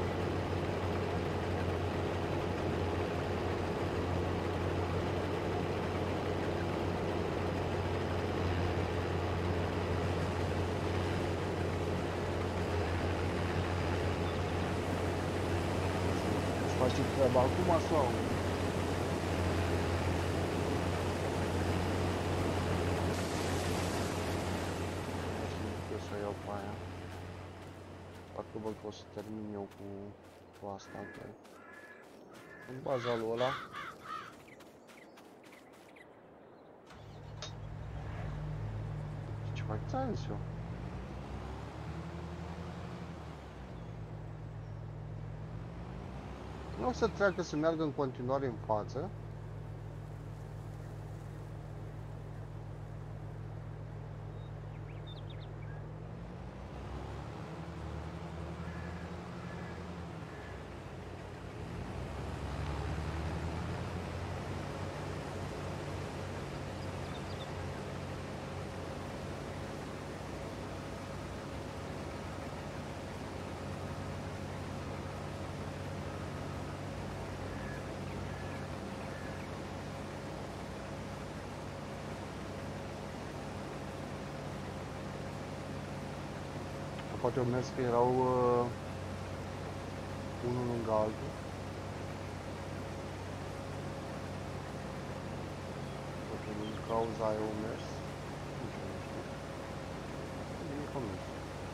A: Faci treaba acum sau? Eu să iau pe aia. Parcă văd că o să termin eu cu asta. În baza lui ăla. Ce fac eu? Nu o să treacă să meargă în continuare în față. Poate au mers că erau unul lângă altul. Poate din cauza aia au mers. Nu știu. Nimic au mers.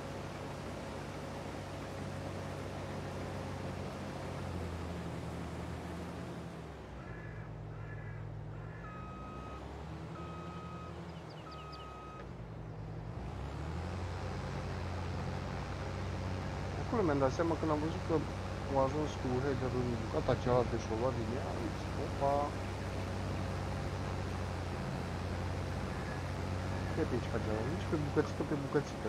A: Acolo mi-am dat seama când am văzut că au ajuns cu headerul în bucata cealaltă și o luat din ea, am zis, opa. Ia pe aici facem, nici pe bucățică.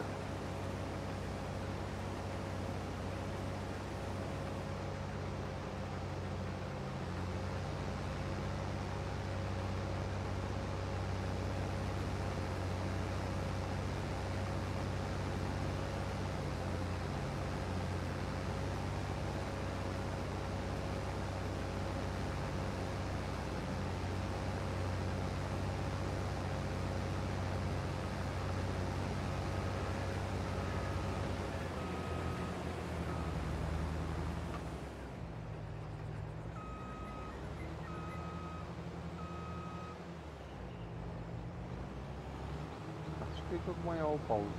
A: că tocmai iau o pauză.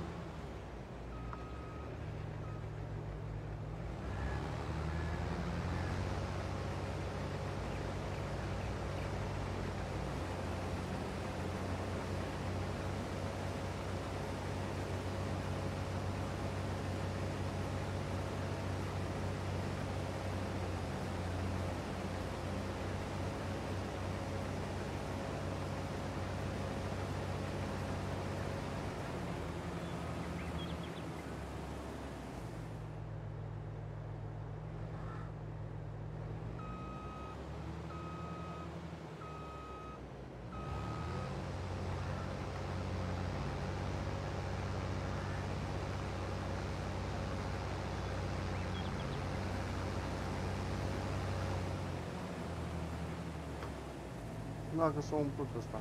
A: Dacă s-a umplut ăsta.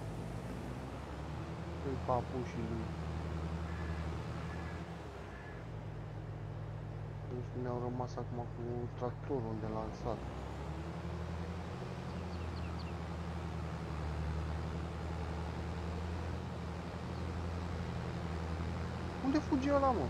A: Îi papușii lui. Deci mi-au rămas acum cu tractorul de lansat. Unde fuge ăla, mă?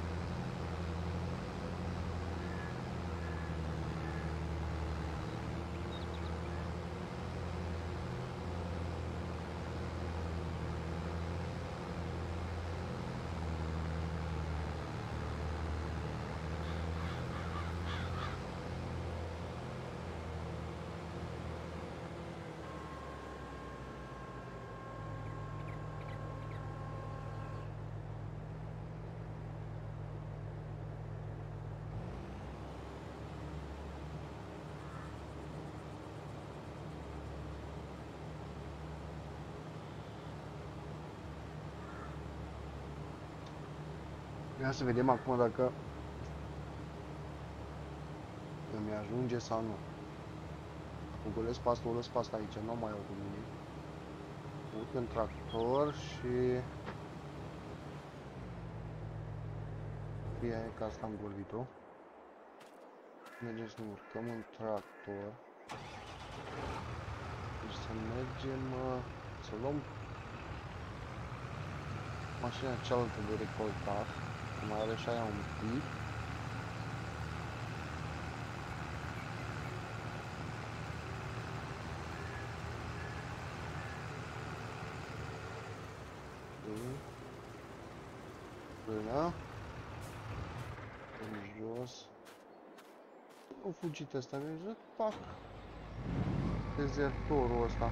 A: Ia să vedem acum dacă îmi ajunge sau nu. Dacă golesc pasta, o lăs pasta aici, nu mai iau cu mine. Urc în tractor și... Fie că asta am golit-o. Mergem să ne urcăm în tractor. Deci să mergem, să luăm mașina cealaltă de recoltat. Mai are și aia un pic. Până în jos. Au fugit ăsta, mi-a zis, pac. Dezertorul ăsta.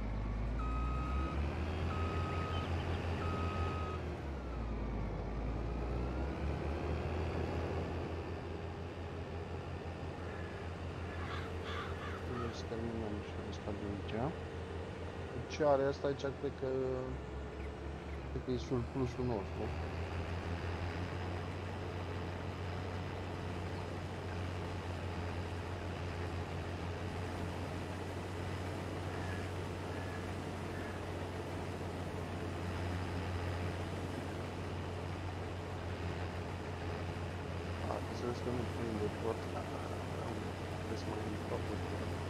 A: Să terminăm și asta de aici. Ce are asta aici, cred că e surplusul nostru. Înțeles că nu prinde tot. Trebuie să mai ridic capul.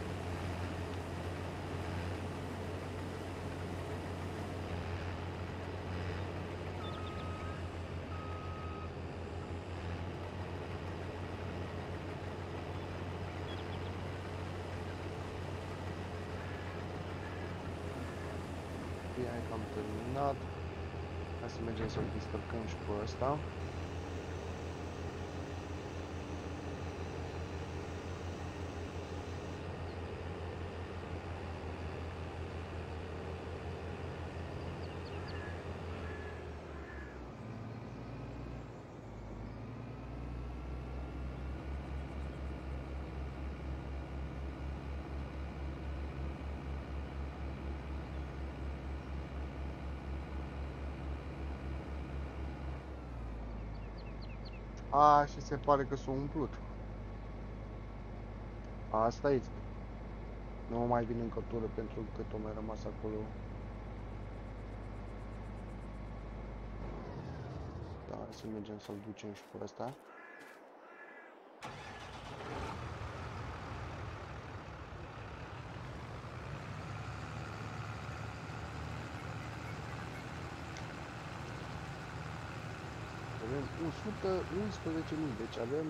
A: Hai că am terminat. Hai să mergem să-l descărcăm și pe ăsta. A, și se pare că s-a umplut. Asta este. Nu mai vin în cătură pentru că tot mai rămas acolo. Da, hai să mergem să-l ducem și pe ăsta. Avem 111.000, deci avem...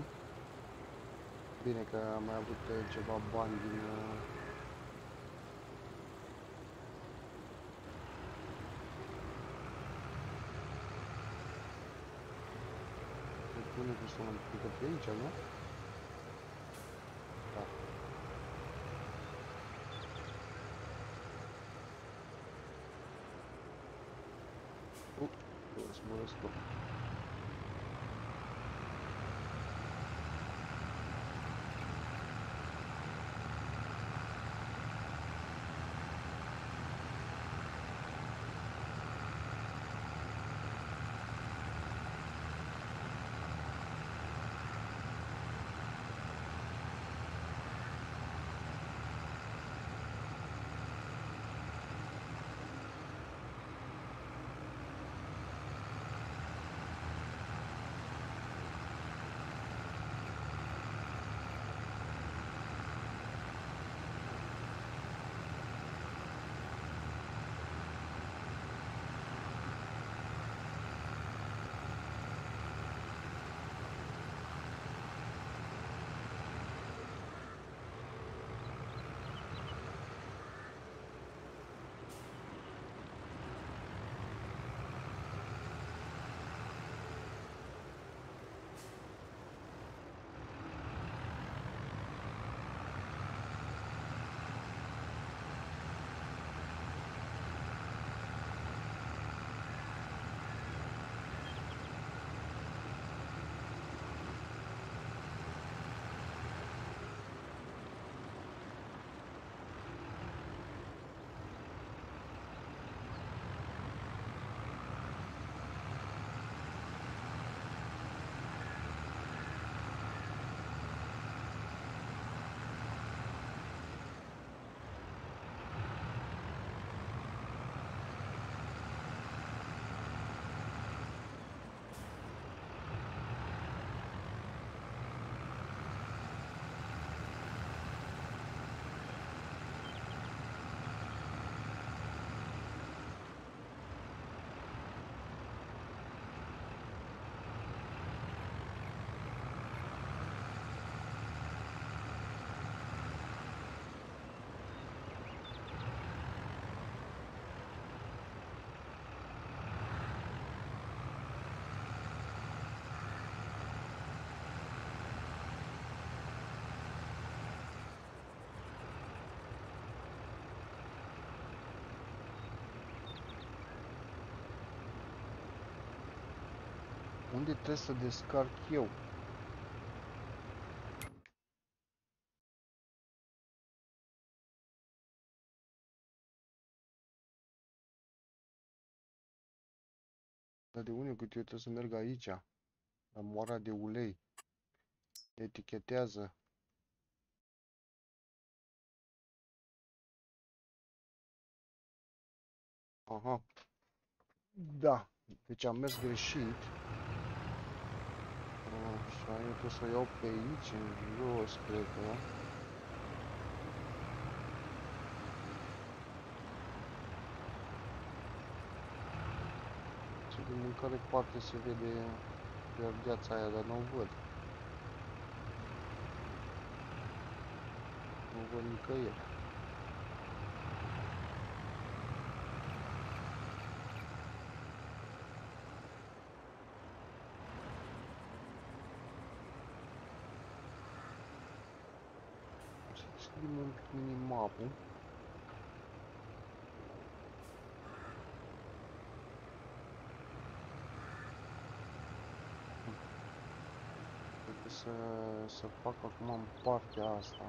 A: bine că am mai avut ceva bani din... Pune că să mă pică pe aici, nu? Da. Zboresc tot. Unde trebuie să descarc eu? Dar de unde cât eu trebuie să merg aici? La moara de ulei. Etichetează. Aha. Da. Deci am mers greșit. Așa, eu trebuie să o iau pe aici, în jos, cred că. Și din care parte se vede verdeața aia, dar nu o văd. Nu o văd nicăieri. Să deschidem un pic minimapul. Trebuie să fac acum în partea asta.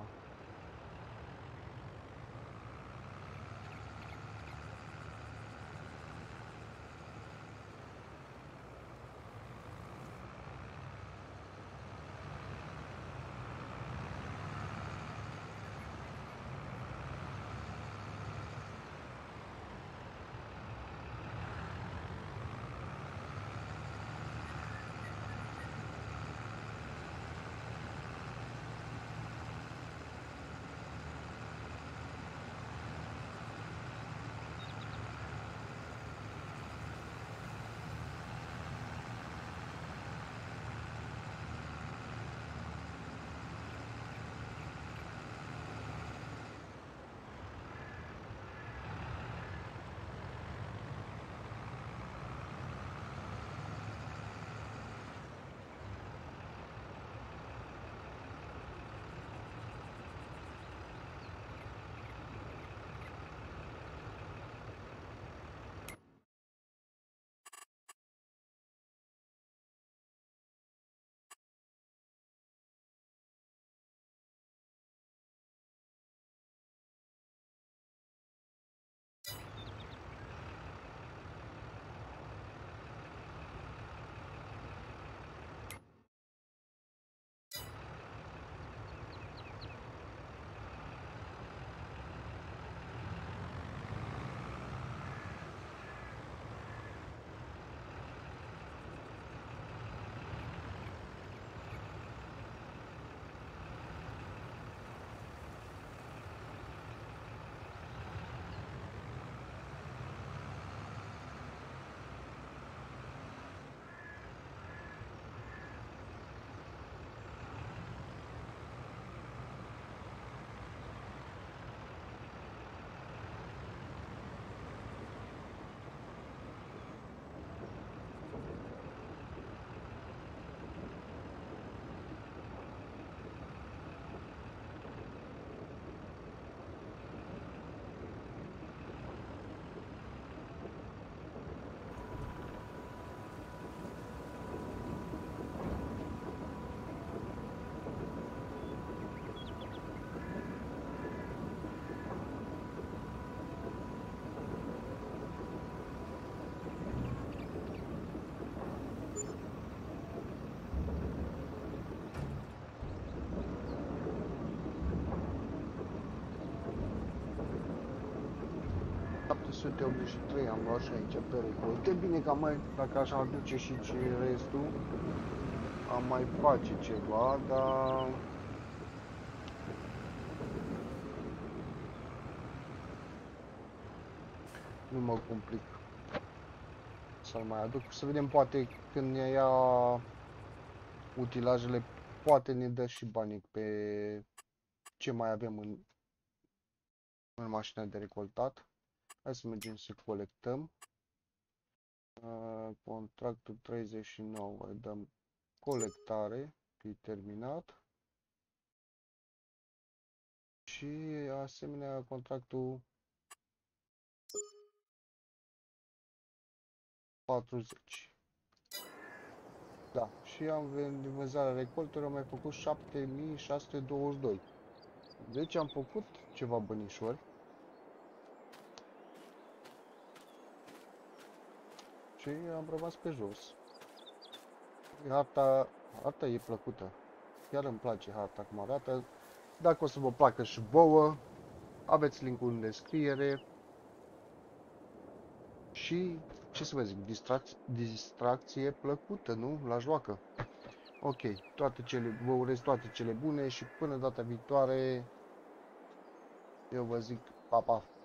A: 383 am luat și aici pe recolte. Bine că am mai, dacă aș aduce și restul, am mai face ceva, dar nu mă complic să-l mai aduc. Să vedem, poate când ne ia utilajele, poate ne dă și banii pe ce mai avem în mașina de recoltat. Hai să mergem să colectăm. Contractul 39, îi dăm colectare, e terminat. Și asemenea contractul 40. Da, și am venit vânzarea recoltelor, am mai făcut 7622. Deci am făcut ceva bănișori. Și am rămas pe jos. Harta e plăcută. Chiar îmi place harta cum arată. Dacă o să vă placă și vouă, aveți linkul în descriere. Și, ce să vă zic, distracție plăcută, nu? La joacă. Ok, vă urez toate cele bune și până data viitoare, eu vă zic pa, pa!